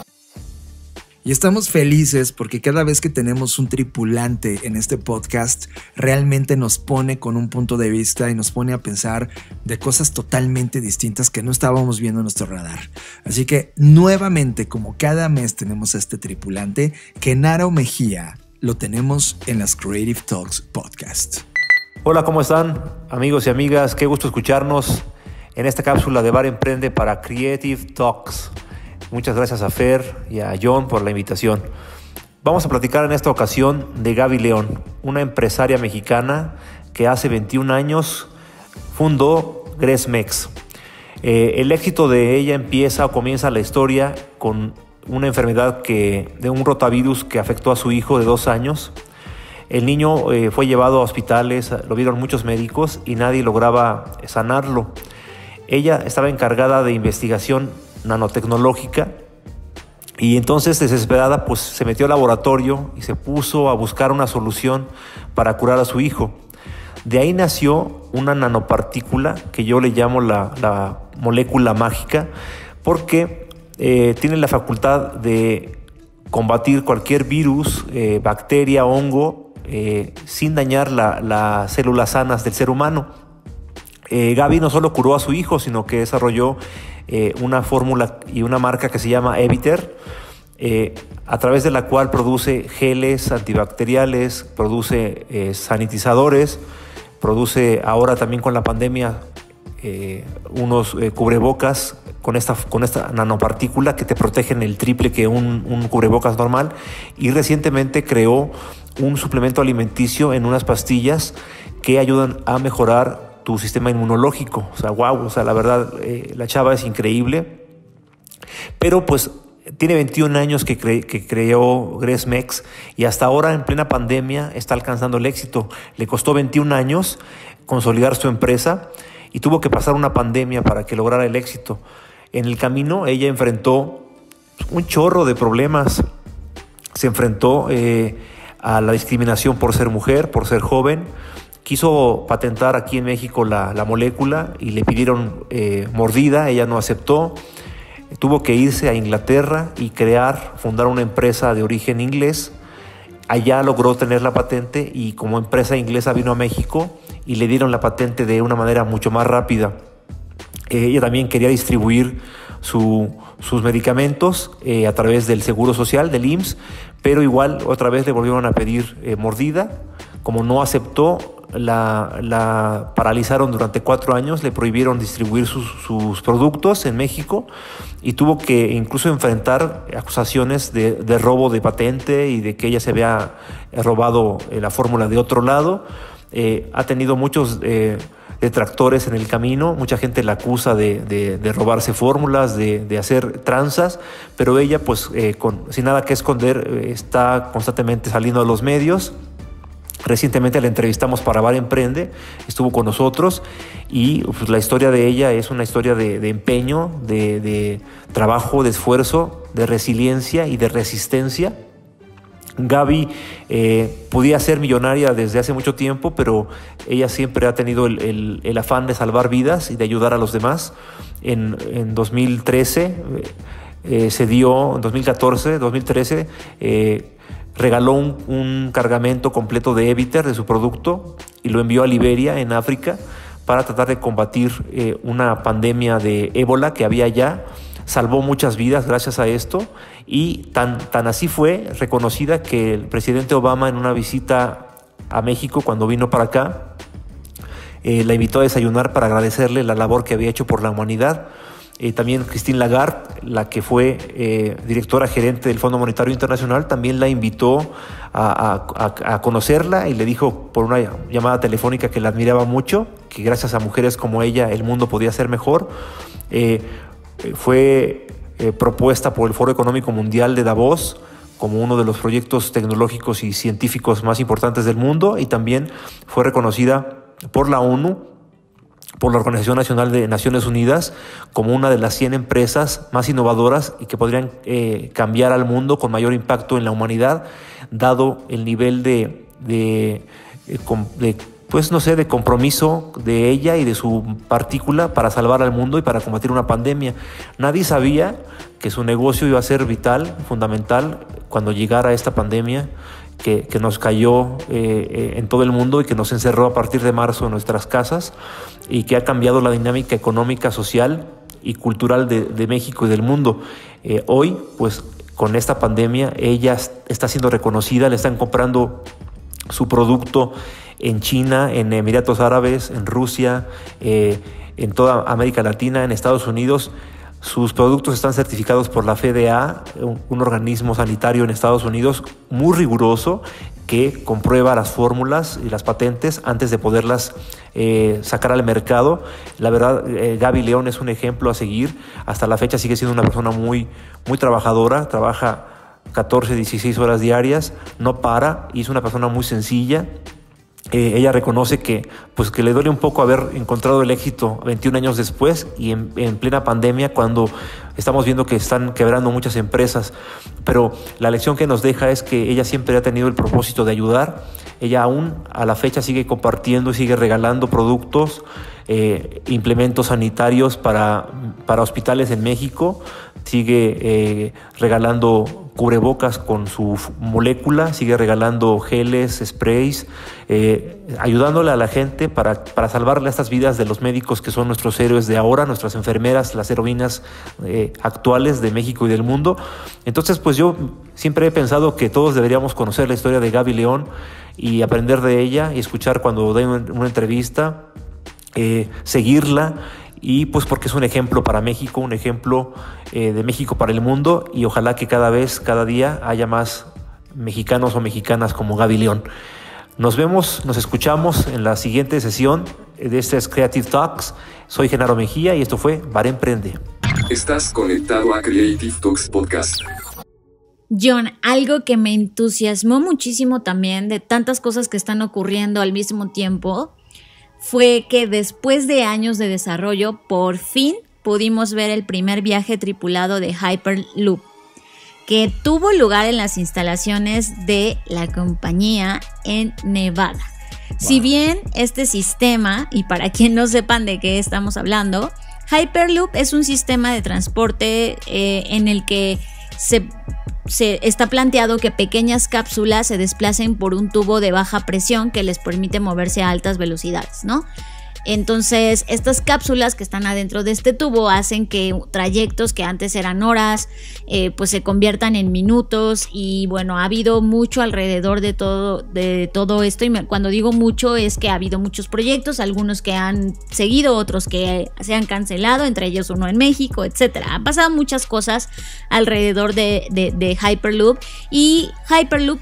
Y estamos felices porque cada vez que tenemos un tripulante en este podcast, realmente nos pone con un punto de vista y nos pone a pensar de cosas totalmente distintas que no estábamos viendo en nuestro radar. Así que nuevamente, como cada mes tenemos a este tripulante, Genaro Mejía lo tenemos en las Creative Talks Podcast. Hola, ¿cómo están? Amigos y amigas, qué gusto escucharnos en esta cápsula de Bar Emprende para Creative Talks. Muchas gracias a Fer y a John por la invitación. Vamos a platicar en esta ocasión de Gaby León, una empresaria mexicana que hace 21 años fundó Gresmex. El éxito de ella comienza la historia con una enfermedad de un rotavirus que afectó a su hijo de 2 años. El niño fue llevado a hospitales, lo vieron muchos médicos y nadie lograba sanarlo. Ella estaba encargada de investigación nanotecnológica y entonces desesperada pues se metió al laboratorio y se puso a buscar una solución para curar a su hijo. De ahí nació una nanopartícula que yo le llamo la molécula mágica porque tiene la facultad de combatir cualquier virus, bacteria, hongo sin dañar las células sanas del ser humano. Gaby no solo curó a su hijo, sino que desarrolló una fórmula y una marca que se llama Eviter, a través de la cual produce geles antibacteriales, produce sanitizadores, produce ahora también con la pandemia unos cubrebocas con esta nanopartícula que te protegen el triple que un cubrebocas normal, y recientemente creó un suplemento alimenticio en unas pastillas que ayudan a mejorar tu sistema inmunológico. O sea, wow, la verdad, la chava es increíble. Pero pues tiene 21 años que creó Gresmex y hasta ahora en plena pandemia está alcanzando el éxito. Le costó 21 años consolidar su empresa y tuvo que pasar una pandemia para que lograra el éxito. En el camino ella enfrentó un chorro de problemas. Se enfrentó a la discriminación por ser mujer, por ser joven. Quiso patentar aquí en México la molécula y le pidieron mordida, ella no aceptó. Tuvo que irse a Inglaterra y fundar una empresa de origen inglés. Allá logró tener la patente y como empresa inglesa vino a México y le dieron la patente de una manera mucho más rápida. Ella también quería distribuir sus medicamentos a través del Seguro Social, del IMSS, pero igual otra vez le volvieron a pedir mordida. Como no aceptó, la paralizaron durante 4 años, le prohibieron distribuir sus productos en México y tuvo que incluso enfrentar acusaciones de robo de patente y de que ella se había robado la fórmula de otro lado. Ha tenido muchos detractores en el camino, mucha gente la acusa de robarse fórmulas, de hacer tranzas, pero ella pues sin nada que esconder está constantemente saliendo a los medios. Recientemente la entrevistamos para Bar Emprende, estuvo con nosotros y pues, la historia de ella es una historia de empeño, de trabajo, de esfuerzo, de resiliencia y de resistencia. Gaby podía ser millonaria desde hace mucho tiempo, pero ella siempre ha tenido el afán de salvar vidas y de ayudar a los demás. En 2013 en 2013 regaló un cargamento completo de Eviter, de su producto, y lo envió a Liberia, en África, para tratar de combatir una pandemia de ébola que había allá. Salvó muchas vidas gracias a esto y tan así fue reconocida que el presidente Obama, en una visita a México cuando vino para acá, la invitó a desayunar para agradecerle la labor que había hecho por la humanidad. También Christine Lagarde, la que fue directora gerente del Fondo Monetario Internacional, también la invitó a conocerla y le dijo por una llamada telefónica que la admiraba mucho, que gracias a mujeres como ella el mundo podía ser mejor. Fue propuesta por el Foro Económico Mundial de Davos como uno de los proyectos tecnológicos y científicos más importantes del mundo, y también fue reconocida por la ONU, por la Organización Nacional de Naciones Unidas, como una de las 100 empresas más innovadoras y que podrían cambiar al mundo con mayor impacto en la humanidad, dado el nivel de compromiso de ella y de su partícula para salvar al mundo y para combatir una pandemia. Nadie sabía que su negocio iba a ser vital, fundamental, cuando llegara esta pandemia que nos cayó en todo el mundo y que nos encerró a partir de marzo en nuestras casas y que ha cambiado la dinámica económica, social y cultural de México y del mundo. Hoy, pues, con esta pandemia, ella está siendo reconocida, le están comprando su producto en China, en Emiratos Árabes, en Rusia, en toda América Latina, en Estados Unidos. Sus productos están certificados por la FDA, un organismo sanitario en Estados Unidos muy riguroso que comprueba las fórmulas y las patentes antes de poderlas sacar al mercado. La verdad, Gaby León es un ejemplo a seguir. Hasta la fecha sigue siendo una persona muy, muy trabajadora, trabaja 14, 16 horas diarias, no para, y es una persona muy sencilla. Ella reconoce que le duele un poco haber encontrado el éxito 21 años después y en plena pandemia, cuando estamos viendo que están quebrando muchas empresas. Pero la lección que nos deja es que ella siempre ha tenido el propósito de ayudar. Ella aún a la fecha sigue compartiendo y sigue regalando productos, implementos sanitarios para hospitales en México. Sigue regalando cubrebocas con su molécula, sigue regalando geles, sprays, ayudándole a la gente para salvarle estas vidas de los médicos que son nuestros héroes de ahora, nuestras enfermeras, las heroínas actuales de México y del mundo. Entonces, pues yo siempre he pensado que todos deberíamos conocer la historia de Gaby León y aprender de ella y escuchar cuando dé una entrevista, seguirla, y pues porque es un ejemplo para México, un ejemplo de México para el mundo, y ojalá que cada día haya más mexicanos o mexicanas como Gaby León. Nos vemos, nos escuchamos en la siguiente sesión de este Creative Talks. Soy Genaro Mejía y esto fue Bar Emprende. Estás conectado a Creative Talks Podcast. John, algo que me entusiasmó muchísimo también de tantas cosas que están ocurriendo al mismo tiempo fue que después de años de desarrollo, por fin pudimos ver el primer viaje tripulado de Hyperloop. que tuvo lugar en las instalaciones de la compañía en Nevada. Wow. Si bien este sistema, y para quien no sepan de qué estamos hablando, Hyperloop es un sistema de transporte en el que se está planteado que pequeñas cápsulas se desplacen por un tubo de baja presión que les permite moverse a altas velocidades, ¿no? Entonces, estas cápsulas que están adentro de este tubo hacen que trayectos que antes eran horas, pues se conviertan en minutos. Y bueno, ha habido mucho alrededor de todo esto. Y cuando digo mucho es que ha habido muchos proyectos, algunos que han seguido, otros que se han cancelado, entre ellos uno en México, etcétera. Han pasado muchas cosas alrededor de Hyperloop. Y Hyperloop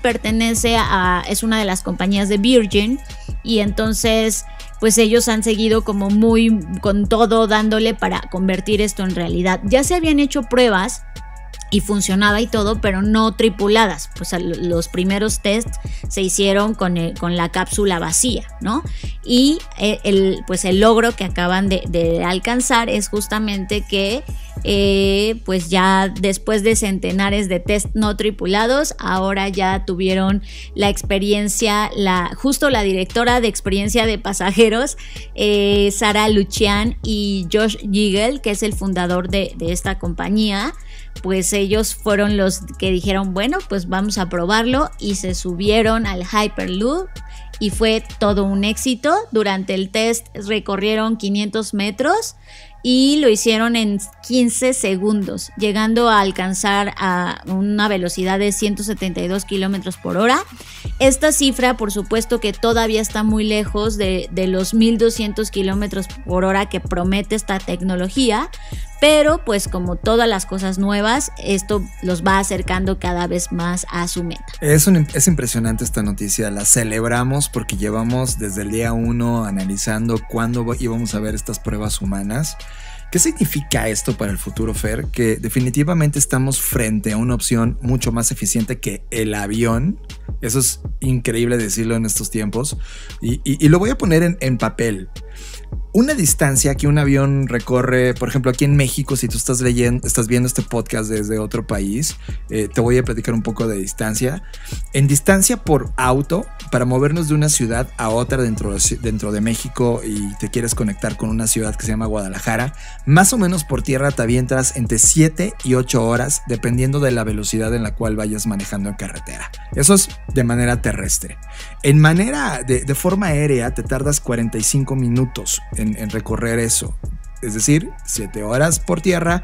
es una de las compañías de Virgin. Y entonces, pues ellos han seguido como muy con todo dándole para convertir esto en realidad. Ya se habían hecho pruebas y funcionaba y todo, pero no tripuladas. Pues los primeros tests se hicieron con la cápsula vacía, ¿no? Y el logro que acaban de alcanzar es justamente que pues ya después de centenares de test no tripulados, ahora ya tuvieron la experiencia, justo la directora de experiencia de pasajeros, Sarah Lucian, y Josh Giggle, que es el fundador de esta compañía. Pues ellos fueron los que dijeron, bueno, pues vamos a probarlo, y se subieron al Hyperloop y fue todo un éxito. Durante el test recorrieron 500 metros y lo hicieron en 15 segundos, llegando a alcanzar a una velocidad de 172 kilómetros por hora. Esta cifra, por supuesto, que todavía está muy lejos de los 1200 kilómetros por hora que promete esta tecnología, pero pues como todas las cosas nuevas, esto los va acercando cada vez más a su meta. Es impresionante esta noticia, la celebramos porque llevamos desde el día 1 analizando cuándo íbamos a ver estas pruebas humanas. ¿Qué significa esto para el futuro, Fer? Que definitivamente estamos frente a una opción mucho más eficiente que el avión. Eso es increíble decirlo en estos tiempos. Y lo voy a poner en papel. Una distancia que un avión recorre, por ejemplo, aquí en México, si tú estás viendo este podcast desde otro país, te voy a platicar un poco de distancia. En distancia por auto, para movernos de una ciudad a otra dentro de México, y te quieres conectar con una ciudad que se llama Guadalajara, más o menos por tierra te avientas entre 7 y 8 horas, dependiendo de la velocidad en la cual vayas manejando en carretera. Eso es de manera terrestre. En manera de forma aérea te tardas 45 minutos en recorrer eso. Es decir, 7 horas por tierra,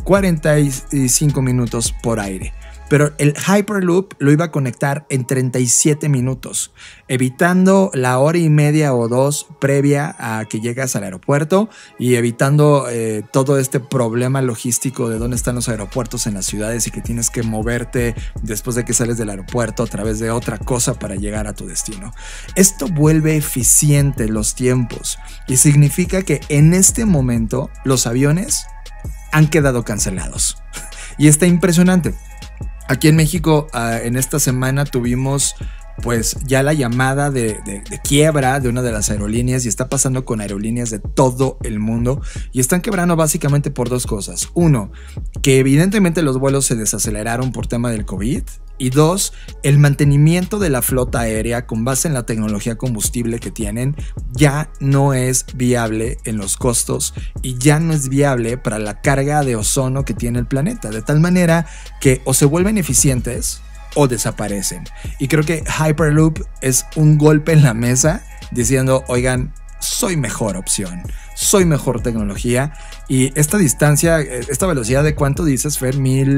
45 minutos por aire. Pero el Hyperloop lo iba a conectar en 37 minutos, evitando la hora y media o 2 previa a que llegas al aeropuerto, y evitando todo este problema logístico de dónde están los aeropuertos en las ciudades y que tienes que moverte después de que sales del aeropuerto a través de otra cosa para llegar a tu destino. Esto vuelve eficiente los tiempos y significa que en este momento los aviones han quedado cancelados. Y está impresionante. Aquí en México, en esta semana tuvimos pues ya la llamada de quiebra de una de las aerolíneas, y está pasando con aerolíneas de todo el mundo, y están quebrando básicamente por 2 cosas. 1, que evidentemente los vuelos se desaceleraron por tema del COVID, y 2, el mantenimiento de la flota aérea con base en la tecnología combustible que tienen ya no es viable en los costos, y ya no es viable para la carga de ozono que tiene el planeta, de tal manera que o se vuelven eficientes o desaparecen. Y creo que Hyperloop es un golpe en la mesa diciendo, oigan, soy mejor opción, soy mejor tecnología. Y esta distancia, esta velocidad de ¿cuánto dices, Fer?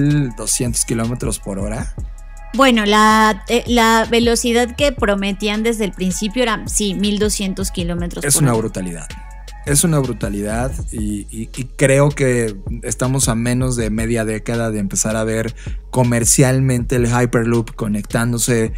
1200 kilómetros por hora. Bueno, la velocidad que prometían desde el principio era, sí, 1200 kilómetros por hora. Es una brutalidad. Es una brutalidad, y creo que estamos a menos de media década de empezar a ver comercialmente el Hyperloop conectándose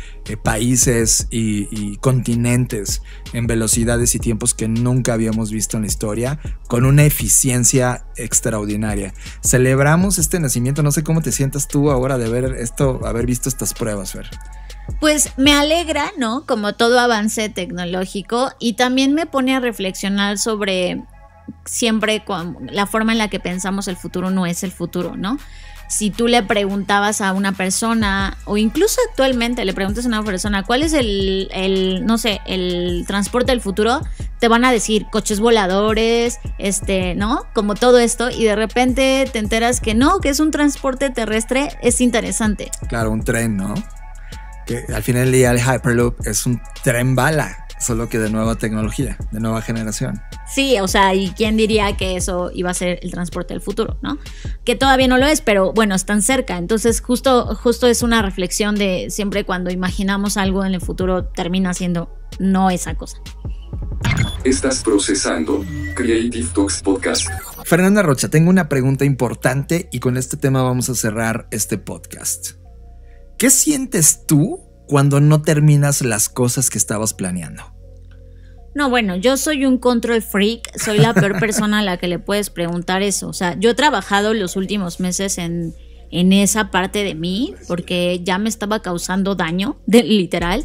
países y continentes en velocidades y tiempos que nunca habíamos visto en la historia, con una eficiencia extraordinaria. Celebramos este nacimiento. No sé cómo te sientas tú ahora de haber visto estas pruebas, Fer. Pues me alegra, ¿no? Como todo avance tecnológico, y también me pone a reflexionar sobre siempre la forma en la que pensamos el futuro no es el futuro, ¿no? si tú le preguntabas a una persona, o incluso actualmente le preguntas a una persona, ¿cuál es el transporte del futuro? Te van a decir coches voladores, ¿no? Como todo esto, y de repente te enteras que no, que es un transporte terrestre. Es interesante. Claro, un tren, ¿no? Que al final del día el Hyperloop es un tren bala, solo que de nueva tecnología, de nueva generación. Sí, o sea, ¿y quién diría que eso iba a ser el transporte del futuro, no? Que todavía no lo es, pero bueno, están cerca. Entonces, justo es una reflexión de siempre cuando imaginamos algo en el futuro, termina siendo no esa cosa. Estás procesando Creative Talks Podcast. Fernanda Rocha, tengo una pregunta importante y con este tema vamos a cerrar este podcast. ¿Qué sientes tú cuando no terminas las cosas que estabas planeando? No, bueno, yo soy un control freak, soy la peor persona a la que le puedes preguntar eso. O sea, yo he trabajado los últimos meses en esa parte de mí porque ya me estaba causando daño, literal.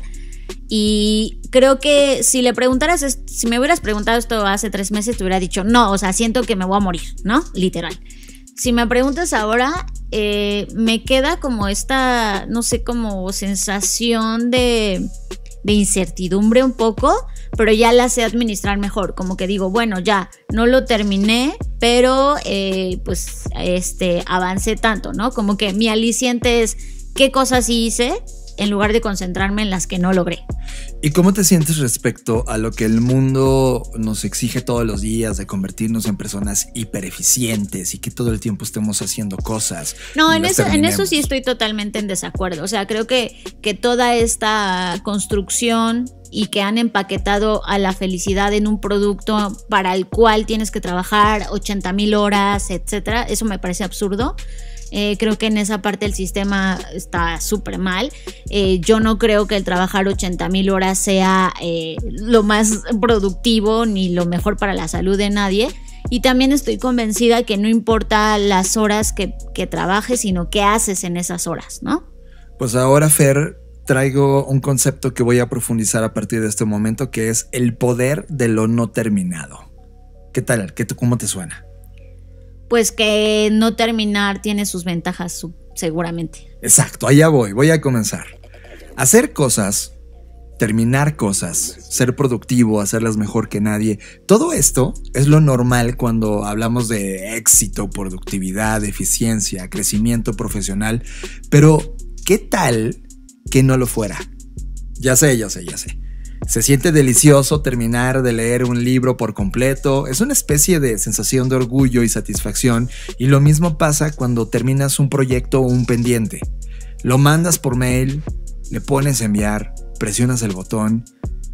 Y creo que si me hubieras preguntado esto hace 3 meses, te hubiera dicho, no, o sea, siento que me voy a morir, ¿no? Literal. Si me preguntas ahora, me queda como esta, no sé, como sensación de incertidumbre un poco, pero ya la sé administrar mejor. Como que digo, bueno, ya, no lo terminé, pero pues avancé tanto, ¿no? Como que mi aliciente es qué cosas sí hice, en lugar de concentrarme en las que no logré. ¿Y cómo te sientes respecto a lo que el mundo nos exige todos los días de convertirnos en personas hipereficientes y que todo el tiempo estemos haciendo cosas? No, en eso sí estoy totalmente en desacuerdo. O sea, creo que toda esta construcción y que han empaquetado a la felicidad en un producto para el cual tienes que trabajar 80,000 horas, etcétera, eso me parece absurdo. Creo que en esa parte el sistema está súper mal. Yo no creo que el trabajar 80,000 horas sea lo más productivo ni lo mejor para la salud de nadie. Y también estoy convencida que no importa las horas que trabajes, sino qué haces en esas horas, ¿no? Pues ahora, Fer, traigo un concepto que voy a profundizar a partir de este momento, que es el poder de lo no terminado. ¿Qué tal? ¿Cómo te suena? Pues que no terminar tiene sus ventajas, seguramente. Exacto, allá voy a comenzar. Hacer cosas, terminar cosas, ser productivo, hacerlas mejor que nadie, todo esto es lo normal cuando hablamos de éxito, productividad, eficiencia, crecimiento profesional. Pero, ¿qué tal que no lo fuera? Ya sé. Se siente delicioso terminar de leer un libro por completo. Es una especie de sensación de orgullo y satisfacción. Y lo mismo pasa cuando terminas un proyecto o un pendiente. Lo mandas por mail, le pones a enviar, presionas el botón.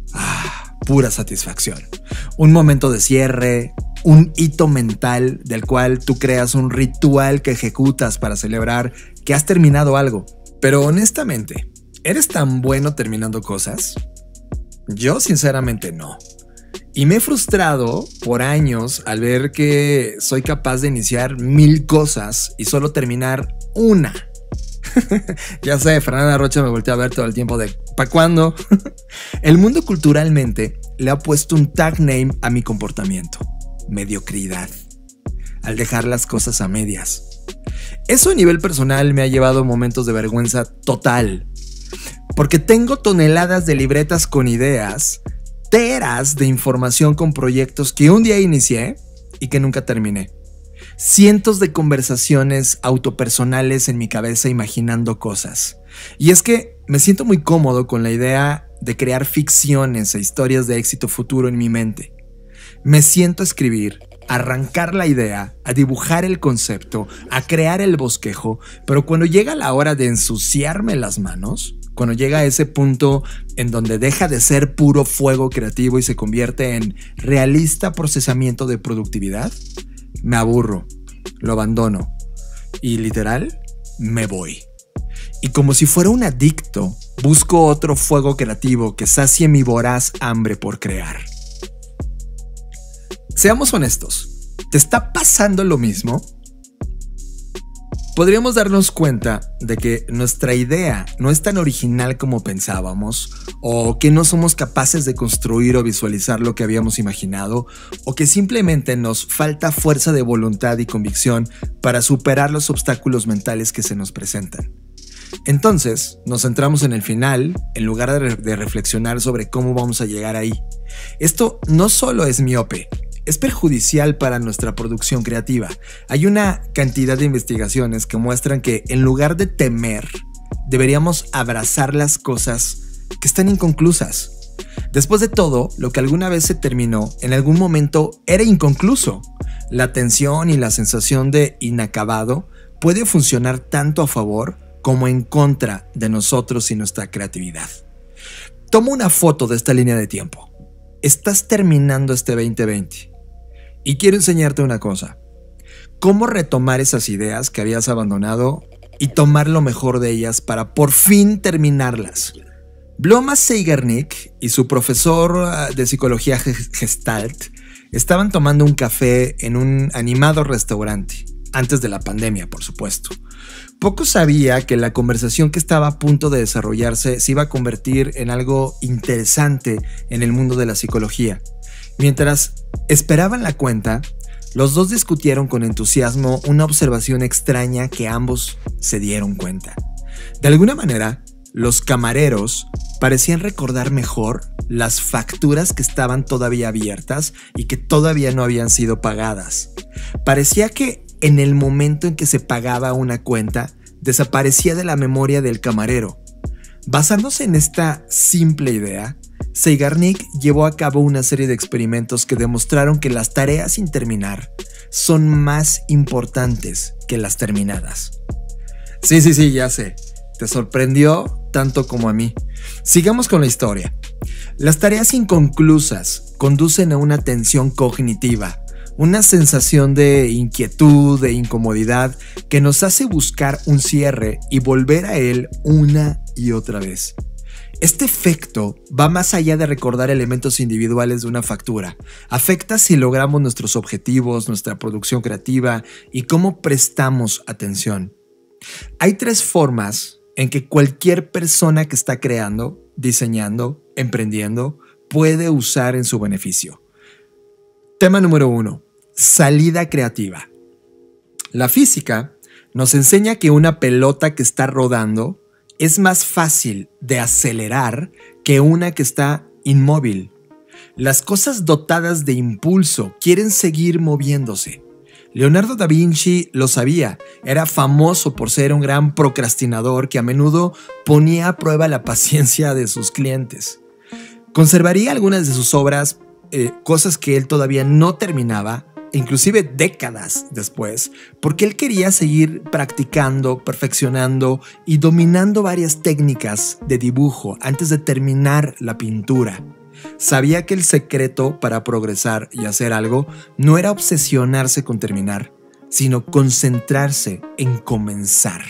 Pura satisfacción. Un momento de cierre, un hito mental del cual tú creas un ritual que ejecutas para celebrar que has terminado algo. Pero honestamente, ¿eres tan bueno terminando cosas? Yo sinceramente no. Y me he frustrado por años al ver que soy capaz de iniciar 1000 cosas y solo terminar una. Ya sé, Fernanda Rocha me volteó a ver todo el tiempo de ¿para cuándo? El mundo culturalmente le ha puesto un tag name a mi comportamiento: mediocridad, al dejar las cosas a medias. Eso a nivel personal me ha llevado a momentos de vergüenza total, porque tengo toneladas de libretas con ideas, teras de información con proyectos que un día inicié y que nunca terminé. Cientos de conversaciones autopersonales en mi cabeza imaginando cosas. Y es que me siento muy cómodo con la idea de crear ficciones e historias de éxito futuro en mi mente. Me siento a escribir, a arrancar la idea, a dibujar el concepto, a crear el bosquejo, pero cuando llega la hora de ensuciarme las manos, cuando llega a ese punto en donde deja de ser puro fuego creativo y se convierte en realista procesamiento de productividad, me aburro, lo abandono y literal me voy. Y como si fuera un adicto, busco otro fuego creativo que sacie mi voraz hambre por crear. Seamos honestos, ¿te está pasando lo mismo? podríamos darnos cuenta de que nuestra idea no es tan original como pensábamos, o que no somos capaces de construir o visualizar lo que habíamos imaginado, o que simplemente nos falta fuerza de voluntad y convicción para superar los obstáculos mentales que se nos presentan. Entonces, nos centramos en el final, en lugar de reflexionar sobre cómo vamos a llegar ahí. Esto no solo es miope, es perjudicial para nuestra producción creativa. Hay una cantidad de investigaciones que muestran que en lugar de temer, deberíamos abrazar las cosas que están inconclusas. Después de todo, lo que alguna vez se terminó, en algún momento era inconcluso. La tensión y la sensación de inacabado puede funcionar tanto a favor como en contra de nosotros y nuestra creatividad. Toma una foto de esta línea de tiempo. Estás terminando este 2020 y quiero enseñarte una cosa: cómo retomar esas ideas que habías abandonado y tomar lo mejor de ellas para por fin terminarlas. Bloma Zeigarnik y su profesor de psicología Gestalt estaban tomando un café en un animado restaurante, antes de la pandemia, por supuesto. Poco sabía que la conversación que estaba a punto de desarrollarse se iba a convertir en algo interesante en el mundo de la psicología. Mientras esperaban la cuenta, los dos discutieron con entusiasmo una observación extraña que ambos se dieron cuenta. De alguna manera, los camareros parecían recordar mejor las facturas que estaban todavía abiertas y que todavía no habían sido pagadas. Parecía que en el momento en que se pagaba una cuenta, desaparecía de la memoria del camarero. Basándose en esta simple idea, Zeigarnik llevó a cabo una serie de experimentos que demostraron que las tareas sin terminar son más importantes que las terminadas. Sí, ya sé. Te sorprendió tanto como a mí. Sigamos con la historia. Las tareas inconclusas conducen a una tensión cognitiva, una sensación de inquietud, de incomodidad, que nos hace buscar un cierre y volver a él una y otra vez. Este efecto va más allá de recordar elementos individuales de una factura. Afecta si logramos nuestros objetivos, nuestra producción creativa y cómo prestamos atención. Hay 3 formas en que cualquier persona que está creando, diseñando, emprendiendo, puede usar en su beneficio. Tema número 1. Salida creativa. La física nos enseña que una pelota que está rodando es más fácil de acelerar que una que está inmóvil. Las cosas dotadas de impulso quieren seguir moviéndose. Leonardo da Vinci lo sabía, era famoso por ser un gran procrastinador que a menudo ponía a prueba la paciencia de sus clientes. Conservaría algunas de sus obras, cosas que él todavía no terminaba, inclusive décadas después, porque él quería seguir practicando, perfeccionando y dominando varias técnicas de dibujo antes de terminar la pintura. Sabía que el secreto para progresar y hacer algo no era obsesionarse con terminar, sino concentrarse en comenzar.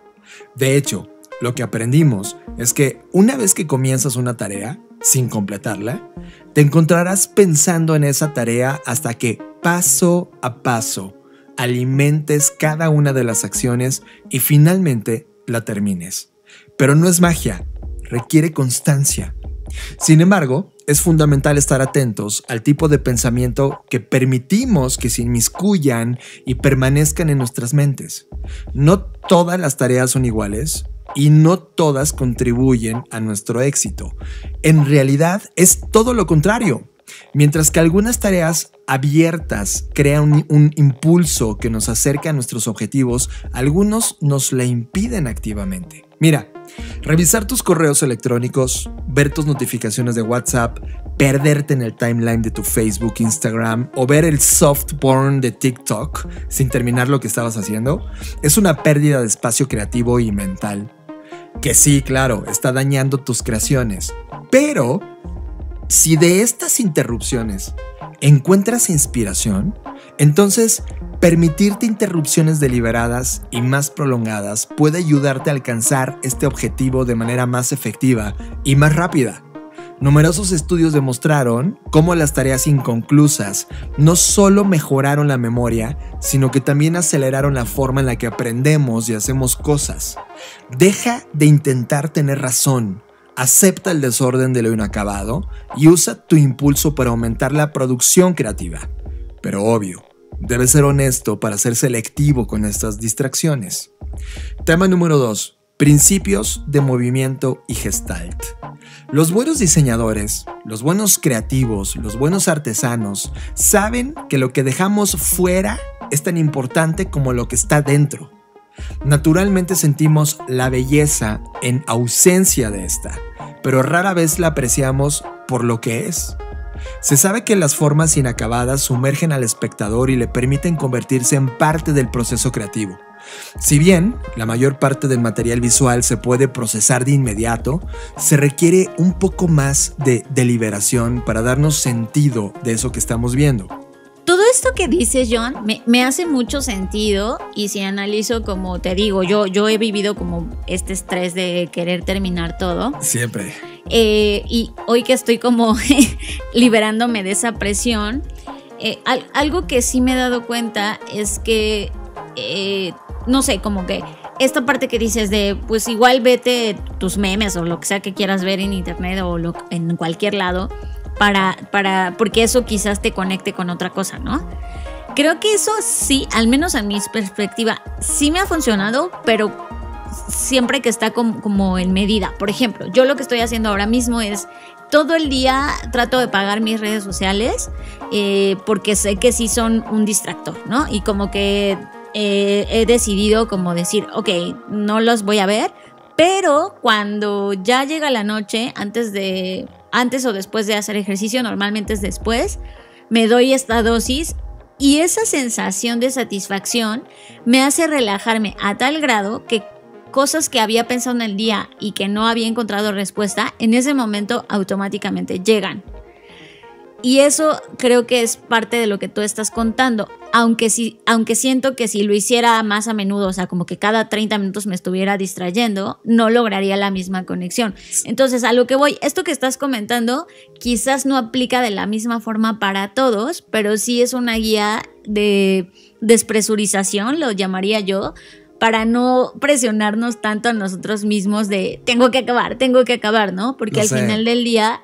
De hecho, lo que aprendimos es que una vez que comienzas una tarea, sin completarla, te encontrarás pensando en esa tarea hasta que, paso a paso, alimentes cada una de las acciones y finalmente la termines. Pero no es magia, requiere constancia. Sin embargo, es fundamental estar atentos al tipo de pensamiento que permitimos que se inmiscuyan y permanezcan en nuestras mentes. No todas las tareas son iguales y no todas contribuyen a nuestro éxito. En realidad es todo lo contrario. Mientras que algunas tareas abiertas crean un impulso que nos acerca a nuestros objetivos, algunos nos la impiden activamente. Mira, revisar tus correos electrónicos, ver tus notificaciones de WhatsApp, perderte en el timeline de tu Facebook, Instagram o ver el soft porn de TikTok sin terminar lo que estabas haciendo, es una pérdida de espacio creativo y mental. Que sí, claro, está dañando tus creaciones. Pero si de estas interrupciones encuentras inspiración, entonces permitirte interrupciones deliberadas y más prolongadas puede ayudarte a alcanzar este objetivo de manera más efectiva y más rápida. Numerosos estudios demostraron cómo las tareas inconclusas no solo mejoraron la memoria, sino que también aceleraron la forma en la que aprendemos y hacemos cosas. Deja de intentar tener razón, acepta el desorden de lo inacabado y usa tu impulso para aumentar la producción creativa. Pero obvio, debes ser honesto para ser selectivo con estas distracciones. Tema número 2. Principios de movimiento y gestalt. Los buenos diseñadores, los buenos creativos, los buenos artesanos saben que lo que dejamos fuera es tan importante como lo que está dentro. Naturalmente sentimos la belleza en ausencia de esta, pero rara vez la apreciamos por lo que es. Se sabe que las formas inacabadas sumergen al espectador y le permiten convertirse en parte del proceso creativo. Si bien la mayor parte del material visual se puede procesar de inmediato, se requiere un poco más de deliberación para darnos sentido de eso que estamos viendo. Todo esto que dices, John, me hace mucho sentido, y si analizo, como te digo, yo he vivido como este estrés de querer terminar todo. Siempre. Y hoy que estoy como liberándome de esa presión, algo que sí me he dado cuenta es que no sé, como que esta parte que dices de, pues igual vete tus memes o lo que sea que quieras ver en internet o en cualquier lado, porque eso quizás te conecte con otra cosa, ¿no? Creo que eso sí, al menos en mi perspectiva, sí me ha funcionado, pero siempre que está como en medida. Por ejemplo, yo lo que estoy haciendo ahora mismo es todo el día trato de pagar mis redes sociales porque sé que sí son un distractor, ¿no? Y como que he decidido como decir, ok, no los voy a ver, pero cuando ya llega la noche, antes o después de hacer ejercicio, normalmente es después, me doy esta dosis y esa sensación de satisfacción me hace relajarme a tal grado que cosas que había pensado en el día y que no había encontrado respuesta, en ese momento automáticamente llegan. Y eso creo que es parte de lo que tú estás contando, aunque siento que si lo hiciera más a menudo, o sea, como que cada 30 minutos me estuviera distrayendo, no lograría la misma conexión. Entonces, a lo que voy, esto que estás comentando quizás no aplica de la misma forma para todos, pero sí es una guía de despresurización, lo llamaría yo, para no presionarnos tanto a nosotros mismos de tengo que acabar, ¿no? Porque al final del día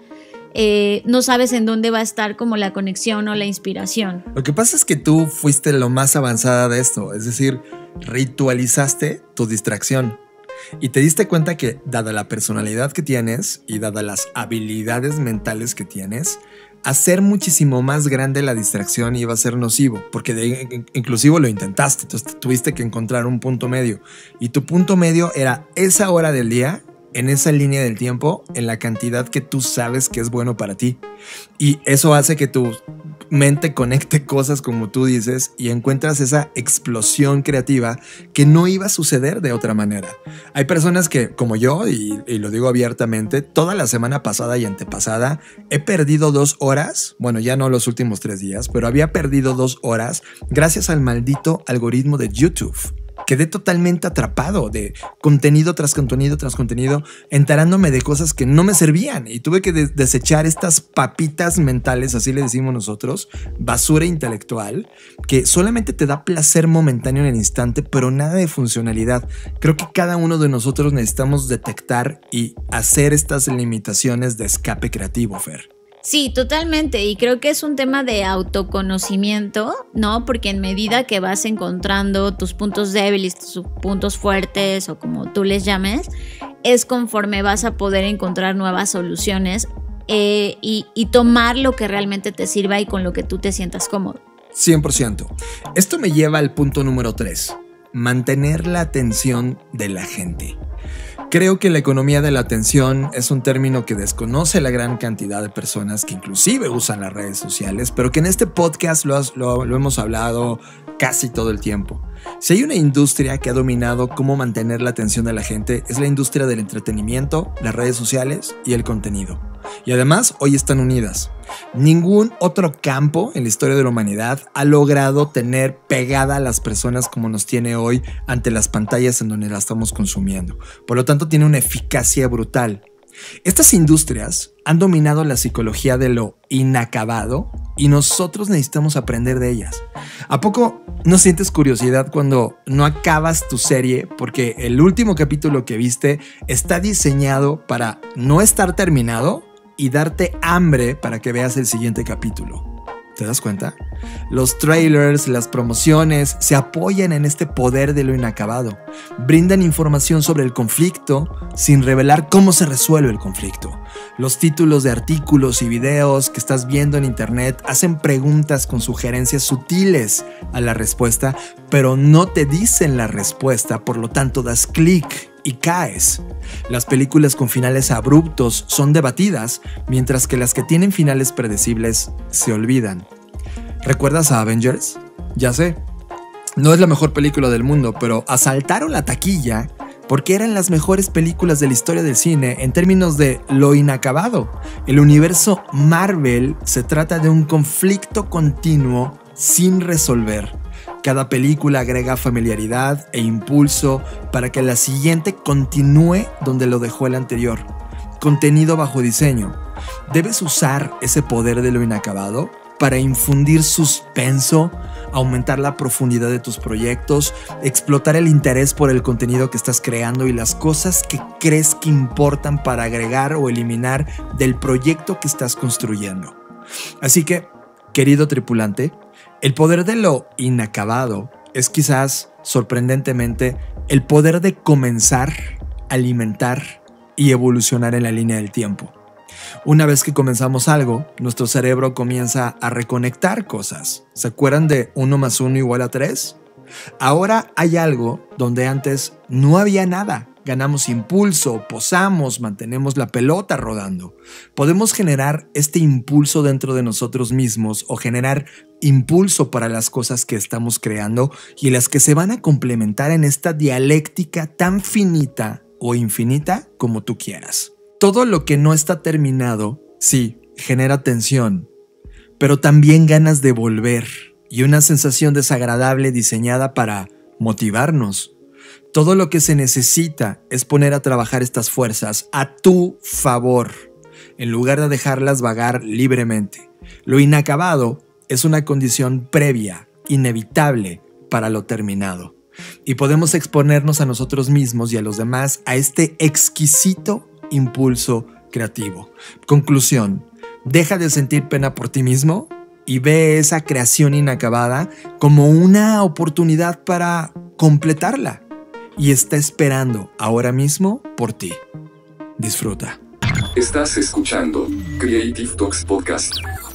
no sabes en dónde va a estar como la conexión o la inspiración. Lo que pasa es que tú fuiste lo más avanzada de esto, es decir, ritualizaste tu distracción y te diste cuenta que, dada la personalidad que tienes y dada las habilidades mentales que tienes, hacer muchísimo más grande la distracción iba a ser nocivo, porque inclusive lo intentaste, entonces tuviste que encontrar un punto medio y tu punto medio era esa hora del día, en esa línea del tiempo, en la cantidad que tú sabes que es bueno para ti. Y eso hace que tu mente conecte cosas como tú dices y encuentras esa explosión creativa que no iba a suceder de otra manera. Hay personas que, como yo, y lo digo abiertamente, toda la semana pasada y antepasada he perdido 2 horas, bueno, ya no los últimos 3 días, pero había perdido 2 horas gracias al maldito algoritmo de YouTube. Quedé totalmente atrapado de contenido tras contenido tras contenido, enterándome de cosas que no me servían y tuve que desechar estas papitas mentales, así le decimos nosotros, basura intelectual, que solamente te da placer momentáneo en el instante, pero nada de funcionalidad. Creo que cada uno de nosotros necesitamos detectar y hacer estas limitaciones de escape creativo, Fer. Sí, totalmente, y creo que es un tema de autoconocimiento, ¿no? Porque en medida que vas encontrando tus puntos débiles, tus puntos fuertes o como tú les llames, es conforme vas a poder encontrar nuevas soluciones y tomar lo que realmente te sirva y con lo que tú te sientas cómodo. 100%. Esto me lleva al punto número 3, mantener la atención de la gente. Creo que la economía de la atención es un término que desconoce la gran cantidad de personas que inclusive usan las redes sociales, pero que en este podcast lo hemos hablado casi todo el tiempo. Si hay una industria que ha dominado cómo mantener la atención de la gente, es la industria del entretenimiento, las redes sociales y el contenido. Y además, hoy están unidas. Ningún otro campo en la historia de la humanidad ha logrado tener pegada a las personas como nos tiene hoy ante las pantallas en donde la estamos consumiendo. Por lo tanto, tiene una eficacia brutal. Estas industrias han dominado la psicología de lo inacabado y nosotros necesitamos aprender de ellas. ¿A poco no sientes curiosidad cuando no acabas tu serie porque el último capítulo que viste está diseñado para no estar terminado y darte hambre para que veas el siguiente capítulo? ¿Te das cuenta? Los trailers, las promociones se apoyan en este poder de lo inacabado. Brindan información sobre el conflicto sin revelar cómo se resuelve el conflicto. Los títulos de artículos y videos que estás viendo en internet hacen preguntas con sugerencias sutiles a la respuesta, pero no te dicen la respuesta, por lo tanto das clic y caes. Las películas con finales abruptos son debatidas, mientras que las que tienen finales predecibles se olvidan. ¿Recuerdas a Avengers? Ya sé, no es la mejor película del mundo, pero asaltaron la taquilla porque eran las mejores películas de la historia del cine en términos de lo inacabado. El universo Marvel se trata de un conflicto continuo sin resolver. Cada película agrega familiaridad e impulso para que la siguiente continúe donde lo dejó el anterior. Contenido bajo diseño. Debes usar ese poder de lo inacabado para infundir suspenso, aumentar la profundidad de tus proyectos, explotar el interés por el contenido que estás creando y las cosas que crees que importan para agregar o eliminar del proyecto que estás construyendo. Así que, querido tripulante, el poder de lo inacabado es quizás, sorprendentemente, el poder de comenzar, alimentar y evolucionar en la línea del tiempo. Una vez que comenzamos algo, nuestro cerebro comienza a reconectar cosas. ¿Se acuerdan de 1 más 1 igual a 3? Ahora hay algo donde antes no había nada. Ganamos impulso, posamos, mantenemos la pelota rodando. Podemos generar este impulso dentro de nosotros mismos o generar impulso para las cosas que estamos creando y las que se van a complementar en esta dialéctica tan finita o infinita como tú quieras. Todo lo que no está terminado, sí, genera tensión, pero también ganas de volver y una sensación desagradable diseñada para motivarnos. Todo lo que se necesita es poner a trabajar estas fuerzas a tu favor, en lugar de dejarlas vagar libremente. Lo inacabado es una condición previa, inevitable para lo terminado. Y podemos exponernos a nosotros mismos y a los demás a este exquisito impulso creativo. Conclusión: deja de sentir pena por ti mismo y ve esa creación inacabada como una oportunidad para completarla. Y está esperando ahora mismo por ti. Disfruta. Estás escuchando Creative Talks Podcast.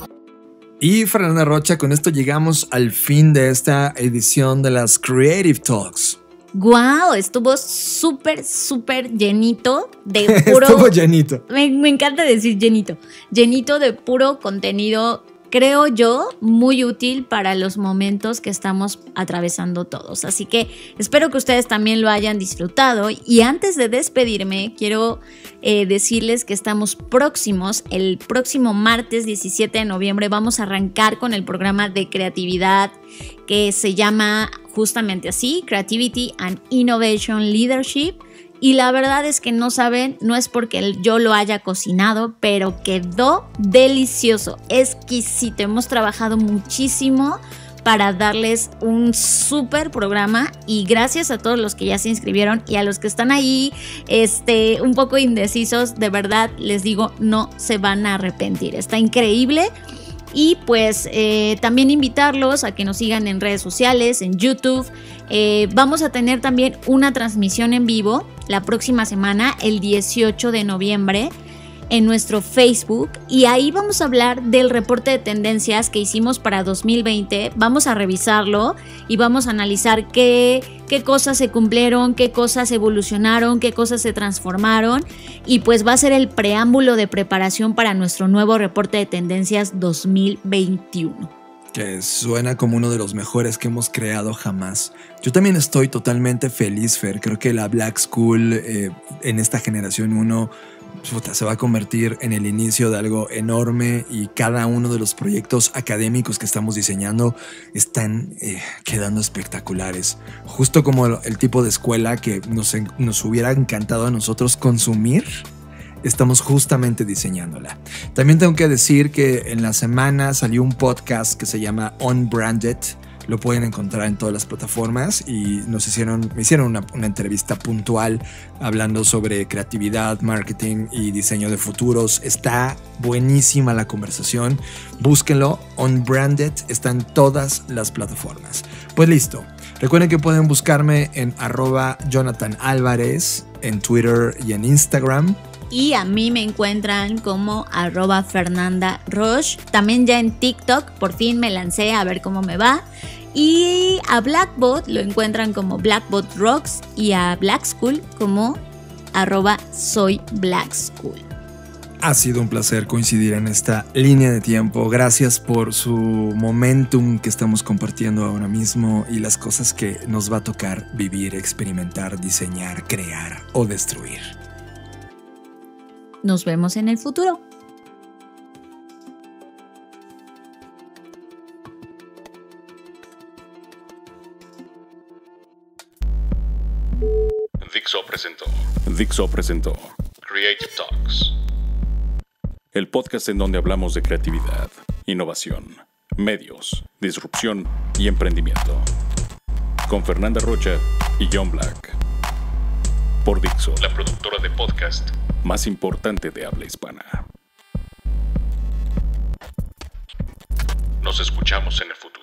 Y Fernanda Rocha, con esto llegamos al fin de esta edición de las Creative Talks. ¡Guau! Estuvo súper llenito de puro... Estuvo llenito. Me encanta decir llenito. Llenito de puro contenido, creo yo, muy útil para los momentos que estamos atravesando todos. Así que espero que ustedes también lo hayan disfrutado. Y antes de despedirme, quiero decirles que estamos próximos. El próximo martes 17 de noviembre vamos a arrancar con el programa de creatividad que se llama justamente así, Creativity and Innovation Leadership. Y la verdad es que no saben, no es porque yo lo haya cocinado, pero quedó delicioso, exquisito. Hemos trabajado muchísimo para darles un súper programa y gracias a todos los que ya se inscribieron y a los que están ahí un poco indecisos, de verdad les digo, no se van a arrepentir. Está increíble. Y pues también invitarlos a que nos sigan en redes sociales, en YouTube. Vamos a tener también una transmisión en vivo la próxima semana, el 18 de noviembre, en nuestro Facebook. Y ahí vamos a hablar del reporte de tendencias que hicimos para 2020. Vamos a revisarlo y vamos a analizar qué cosas se cumplieron, qué cosas evolucionaron, qué cosas se transformaron. Y pues va a ser el preámbulo de preparación para nuestro nuevo reporte de tendencias 2021. Que suena como uno de los mejores que hemos creado jamás. Yo también estoy totalmente feliz, Fer. Creo que la Black School en esta generación 1 se va a convertir en el inicio de algo enorme y cada uno de los proyectos académicos que estamos diseñando están quedando espectaculares. Justo como el tipo de escuela que nos hubiera encantado a nosotros consumir, estamos justamente diseñándola. También tengo que decir que en la semana salió un podcast que se llama Unbranded. Lo pueden encontrar en todas las plataformas y me hicieron una entrevista puntual hablando sobre creatividad, marketing y diseño de futuros. Está buenísima la conversación. Búsquenlo. Unbranded está en todas las plataformas. Pues listo. Recuerden que pueden buscarme en @JonathanAlvarez en Twitter y en Instagram. Y a mí me encuentran como @FernandaRoche. También ya en TikTok, por fin me lancé a ver cómo me va. Y a Blackbot lo encuentran como BlackbotRocks y a Black School como @soyblackschool. Ha sido un placer coincidir en esta línea de tiempo. Gracias por su momentum que estamos compartiendo ahora mismo y las cosas que nos va a tocar vivir, experimentar, diseñar, crear o destruir. Nos vemos en el futuro. Dixo presentó Creative Talks, el podcast en donde hablamos de creatividad, innovación, medios, disrupción y emprendimiento. Con Fernanda Rocha y John Black. Por Dixo, la productora de podcast más importante de habla hispana. Nos escuchamos en el futuro.